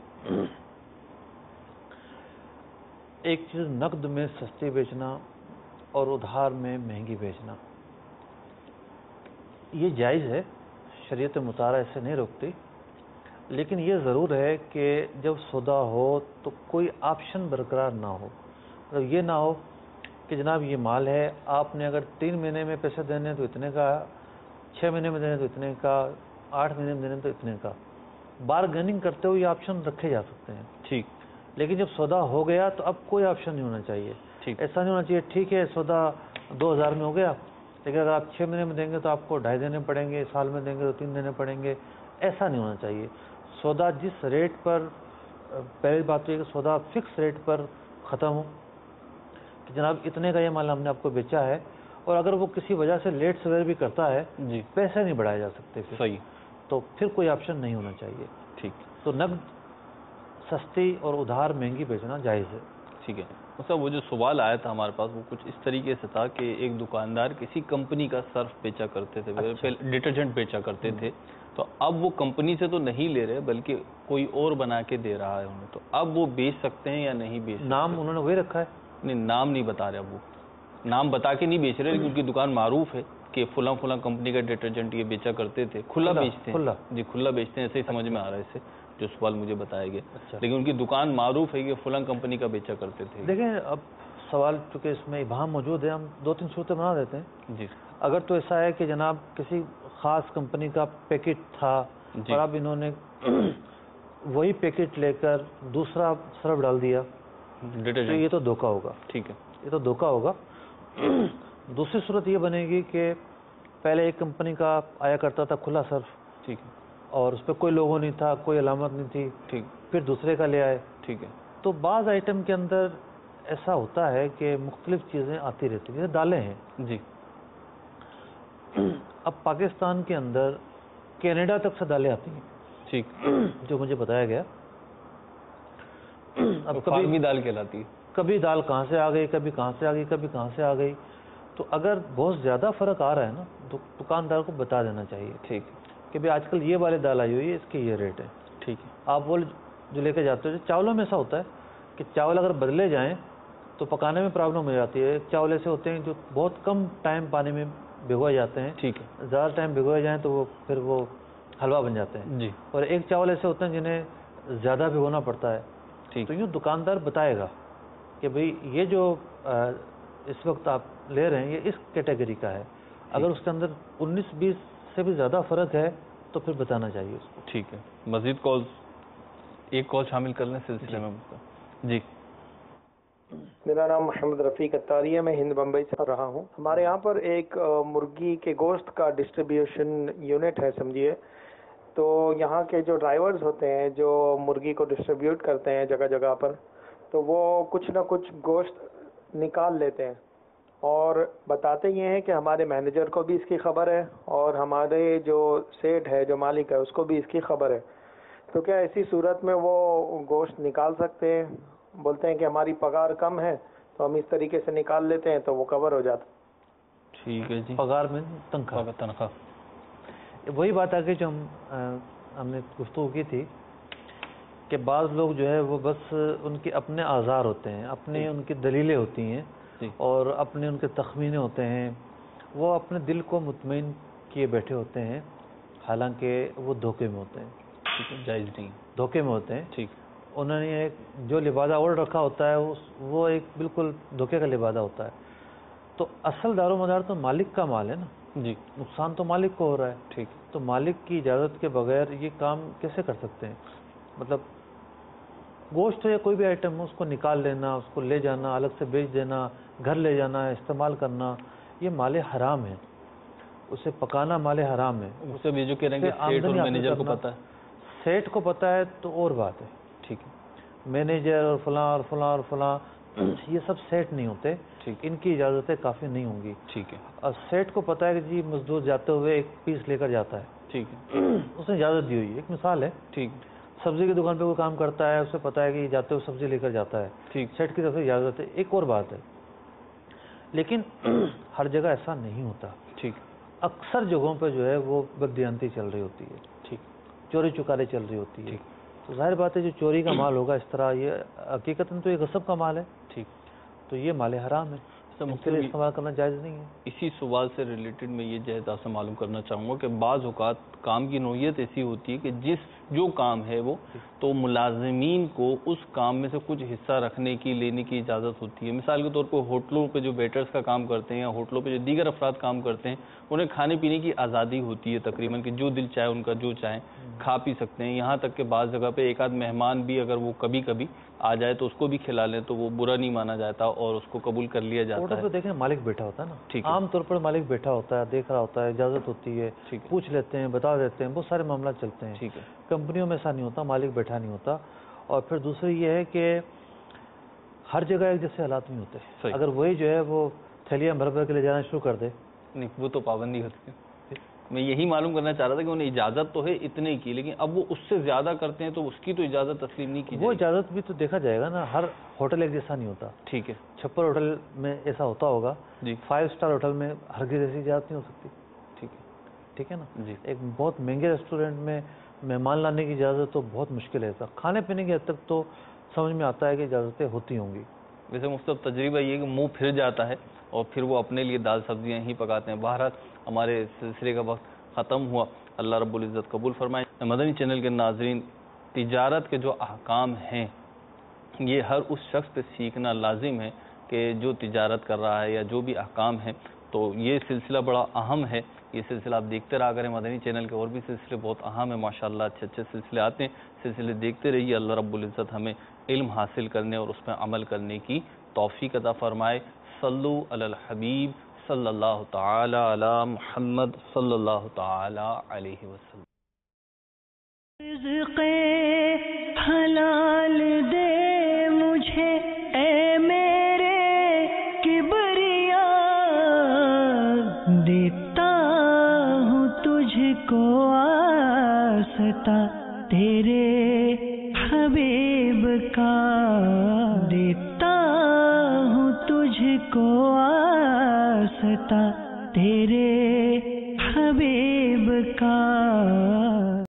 ایک چیز نقد میں سستی بیچنا اور ادھار میں مہنگی بیچنا یہ جائز ہے، شریعت مطالعہ اسے نہیں روکتی، لیکن یہ ضرور ہے کہ جب سودا ہو تو کوئی آپشن برقرار نہ ہو. مطلب یہ نہ ہو کہ جناب یہ مال ہے، آپ نے اگر تین مہینے میں پیسے دینے تو اتنے کا، چھ مہینے میں دینے تو اتنے کا، آٹھ مہینے میں دینے تو اتنے کا. بارگیننگ کرتے ہوئے یہ آپشن رکھے جا سکتے ہیں. ٹھیک. لیکن جب سودا ہو گیا تو اب کوئی آپشن نہیں ہونا چاہیے. ٹھیک. ایسا نہیں ہونا چاہیے ٹھیک ہے سودا دو ہزار میں ہو گیا، لیکن اگر آپ چھ مہینے میں دیں گے تو آپ کو ڈھائی دینے پڑیں گے، سال میں دیں گے تو تین دینے پڑیں گے. ایسا نہیں ہونا چاہیے. سودا جس ریٹ پر، پہلی بات تو یہ کہ سودا فکس ریٹ پر ختم ہو کہ جناب اتنے کا یہ مال ہم نے آپ کو بیچا ہے، اور اگر وہ کسی وجہ سے لیٹ سویر بھی کرتا ہے جی پیسے نہیں بڑھائے جا سکتے پھر. صحیح. تو پھر کوئی آپشن نہیں ہونا چاہیے. ٹھیک. تو نقد سستی اور ادھار مہنگی بیچنا جائز ہے. ٹھیک ہے. مطلب وہ جو سوال آیا تھا ہمارے پاس وہ کچھ اس طریقے سے تھا کہ ایک دکاندار کسی کمپنی کا سرف بیچا کرتے تھے، ڈٹرجنٹ بیچا کرتے تھے، تو اب وہ کمپنی سے تو نہیں لے رہے بلکہ کوئی اور بنا کے دے رہا ہے انہیں، تو اب وہ بیچ سکتے ہیں یا نہیں بیچ سکتے؟ نام انہوں نے وہی رکھا ہے. نہیں، نام نہیں بتا رہے. اب وہ نام بتا کے نہیں بیچ رہے، لیکن ان کی دکان معروف ہے کہ فلاں فلاں کمپنی کا ڈٹرجنٹ یہ بیچا کرتے تھے. کھلا بیچتے ہیں. جی کھلا بیچتے ہیں، ایسے ہی سمجھ میں آ رہا ہے اس سے جو سوال مجھے بتایا گیا. لیکن ان کی دکان معروف ہے کہ فلاں کمپنی کا بیچا کرتے تھے. دیکھیں اب سوال چونکہ اس میں ابہام موجود ہے، ہم دو تین صورتیں بنا دیتے ہیں. جی. اگر تو ایسا ہے کہ جناب کسی خاص کمپنی کا پیکٹ تھا اور اب انہوں نے وہی پیکٹ لے کر دوسرا سرف ڈال دیا تو یہ تو دھوکہ ہوگا. ٹھیک ہے. یہ تو دھوکہ ہوگا. دوسری صورت یہ بنے گی کہ پہلے ایک کمپنی کا آیا کرتا تھا کھلا سرف، ٹھیک ہے، اور اس پہ کوئی لوگو نہیں تھا، کوئی علامت نہیں تھی، ٹھیک، پھر دوسرے کا لے آئے. ٹھیک ہے. تو بعض آئٹم کے اندر ایسا ہوتا ہے کہ مختلف چیزیں آتی رہتی ہیں، جیسے دالیں ہیں. جی. اب پاکستان کے اندر کینیڈا تک سے دالیں آتی ہیں. ٹھیک. جو مجھے بتایا گیا. اب کبھی دال کہلاتی ہے. کبھی دال کہاں سے آ گئی، کبھی کہاں سے آ گئی، کبھی کہاں سے آ گئی. تو اگر بہت زیادہ فرق آ رہا ہے نا تو دکاندار کو بتا دینا چاہیے. ٹھیک. کہ بھائی آج کل یہ والے دال آئی ہوئی ہے، اس کے یہ ریٹ ہے. ٹھیک ہے. آپ وہ جو لے کے جاتے ہو، چاولوں میں ایسا ہوتا ہے کہ چاول اگر بدلے جائیں تو پکانے میں پرابلم ہو جاتی ہے. ایک چاول ایسے ہوتے ہیں جو بہت کم ٹائم پانی میں بھگوئے جاتے ہیں. ٹھیک ہے. زیادہ ٹائم بھگوئے جائیں تو وہ پھر وہ حلوہ بن جاتے ہیں. جی. اور ایک چاول ایسے ہوتے ہیں جنہیں زیادہ بھگونا پڑتا ہے. ٹھیک. تو یوں دکاندار بتائے گا کہ بھئی یہ جو اس وقت آپ لے رہے ہیں یہ اس کیٹیگری کا ہے. اگر اس کے اندر انیس بیس سے بھی زیادہ فرق ہے تو پھر بتانا چاہیے اس کو. ٹھیک ہے. مزید کالز، ایک کال شامل کر لیں سلسلے میں. جی. میرا نام محمد رفیق اتاری ہے، میں ہند بمبئی سے رہا ہوں. ہمارے یہاں پر ایک مرغی کے گوشت کا ڈسٹریبیوشن یونٹ ہے سمجھیے. تو یہاں کے جو ڈرائیورز ہوتے ہیں جو مرغی کو ڈسٹریبیوٹ کرتے ہیں جگہ جگہ پر، تو وہ کچھ نہ کچھ گوشت نکال لیتے ہیں اور بتاتے یہ ہیں کہ ہمارے مینیجر کو بھی اس کی خبر ہے اور ہمارے جو سیٹ ہے جو مالک ہے اس کو بھی اس کی خبر ہے. تو کیا ایسی صورت میں وہ گوشت نکال سکتے ہیں؟ بولتے ہیں کہ ہماری پگار کم ہے تو ہم اس طریقے سے نکال لیتے ہیں تو وہ کور ہو جاتا. ٹھیک ہے جی. پگار میں تنخواہ تنخواہ وہی بات آگے جو ہم ہم نے گفتگو کی تھی کہ بعض لوگ جو ہے وہ بس ان کے اپنے آزار ہوتے ہیں، اپنے ان کی دلیلیں ہوتی ہیں اور اپنے ان کے تخمینے ہوتے ہیں. وہ اپنے دل کو مطمئن کیے بیٹھے ہوتے ہیں، حالانکہ وہ دھوکے میں ہوتے ہیں. جائز نہیں. دھوکے میں ہوتے ہیں. ٹھیک. انہوں نے ایک جو لبادہ اوڑھ رکھا ہوتا ہے وہ ایک بالکل دھوکے کا لبادہ ہوتا ہے. تو اصل دار و مدار تو مالک کا مال ہے نا. جی. نقصان تو مالک کو ہو رہا ہے. ٹھیک. تو مالک کی اجازت کے بغیر یہ کام کیسے کر سکتے ہیں؟ مطلب گوشت یا کوئی بھی آئٹم اس کو نکال لینا، اس کو لے جانا، الگ سے بیچ دینا، گھر لے جانا، استعمال کرنا، یہ مال حرام ہے. اسے پکانا مال حرام ہے. اس سے بھی جو کہہ رہے ہیں کہ سیٹ اور مینیجر کو پتہ ہے. سیٹ کو پتہ ہے تو اور بات ہے. ٹھیک ہے. مینیجر اور فلاں اور فلاں اور فلاں یہ سب سیٹ نہیں ہوتے. ٹھیک. ان کی اجازتیں کافی نہیں ہوں گی. ٹھیک ہے. اور سیٹ کو پتہ ہے کہ جی مزدور جاتے ہوئے ایک پیس لے کر جاتا ہے. ٹھیک ہے. اس نے اجازت دی ہوئی ہے. ایک مثال ہے. ٹھیک. سبزی کی دکان پہ کوئی کام کرتا ہے، اسے پتہ ہے کہ جاتے ہوئے سبزی لے کر جاتا ہے. ٹھیک. سیٹ کی طرف سے اجازت ہے. ایک اور بات ہے لیکن ہر جگہ ایسا نہیں ہوتا. ٹھیک. اکثر جگہوں پہ جو ہے وہ بددیانتی چل رہی ہوتی ہے. ٹھیک. چوری چکاری چل رہی ہوتی ہے. ٹھیک. تو ظاہر بات ہے جو چوری کا مال ہوگا اس طرح، یہ حقیقتاً تو یہ غصب کا مال ہے. ٹھیک. تو یہ مال حرام ہے. کے لیے استعمال کرنا جائز نہیں ہے. اسی سوال سے ریلیٹڈ میں یہ جہد آپ سے معلوم کرنا چاہوں گا کہ بعض اوقات کام کی نوعیت ایسی ہوتی ہے کہ جس جو کام ہے وہ تو ملازمین کو اس کام میں سے کچھ حصہ رکھنے کی لینے کی اجازت ہوتی ہے. مثال کے طور پر ہوٹلوں پہ جو ویٹرز کا کام کرتے ہیں یا ہوٹلوں پہ جو دیگر افراد کام کرتے ہیں انہیں کھانے پینے کی آزادی ہوتی ہے تقریباً کہ جو دل چاہے ان کا جو چاہیں کھا پی سکتے ہیں. یہاں تک کہ بعض جگہ پہ ایک آدھ مہمان بھی اگر وہ کبھی کبھی آ جائے تو اس کو بھی کھلا لیں تو وہ برا نہیں مانا جاتا اور اس کو قبول کر لیا جاتا ہے. ہوٹل پہ دیکھیں مالک بیٹھا ہوتا ہے نا, ٹھیک عام طور پر مالک بیٹھا ہوتا ہے, دیکھ رہا ہوتا ہے, اجازت ہوتی ہے, پوچھ لیتے ہیں, بتا دیتے ہیں, بہت سارے معاملات چلتے ہیں. ٹھیک ہے. کمپنیوں میں ایسا نہیں ہوتا, مالک بیٹھا نہیں ہوتا. اور پھر دوسری یہ ہے کہ ہر جگہ ایک جیسے حالات نہیں ہوتے. اگر وہی جو ہے وہ تھیلیاں بھر بھر کے لے جانا شروع کر دے نہیں وہ تو پابندی ہوتی ہے. میں یہی معلوم کرنا چاہ رہا تھا کہ انہیں اجازت تو ہے اتنے کی, لیکن اب وہ اس سے زیادہ کرتے ہیں تو اس کی تو اجازت تسلیم نہیں کی جائے. وہ اجازت بھی تو دیکھا جائے گا نا, ہر ہوٹل ایک جیسا نہیں ہوتا. ٹھیک ہے. چھپر ہوٹل میں ایسا ہوتا ہوگا, جی. فائیو اسٹار ہوٹل میں ہرگز ایسی اجازت نہیں ہو سکتی. ٹھیک ہے. ٹھیک ہے نا. جی. ایک بہت مہنگے ریسٹورینٹ میں مہمان لانے کی اجازت تو بہت مشکل ہے. کھانے پینے کی حد تک تو سمجھ میں آتا ہے کہ اجازتیں ہوتی ہوں گی. ویسے مختلف تجربہ یہ کہ منہ پھر جاتا ہے اور پھر وہ اپنے لیے دال سبزیاں ہی پکاتے ہیں. بہرحال ہمارے سلسلے کا وقت ختم ہوا, اللہ رب العزت قبول فرمائے. مدنی چینل کے ناظرین, تجارت کے جو احکام ہیں یہ ہر اس شخص پہ سیکھنا لازم ہے کہ جو تجارت کر رہا ہے یا جو بھی احکام ہیں. تو یہ سلسلہ بڑا اہم ہے, یہ سلسلہ آپ دیکھتے رہا کریں. مدنی چینل کے اور بھی سلسلے بہت اہم ہیں ماشاءاللہ, اچھے اچھے سلسلے آتے ہیں. سلسلے دیکھتے رہیے. اللہ رب العزت ہمیں علم حاصل کرنے اور اس میں عمل کرنے کی توفیق عطا فرمائے. صلو علی الحبیب صلی اللہ تعالی علی محمد صلی اللہ تعالی علیہ وسلم. رزق حلال دے مجھے اے میرے کبریا, دیتا ہوں تجھ کو آستا تیرے حبیب کا, دیتا ہوں تجھ کو آستا تیرے حبیب کا.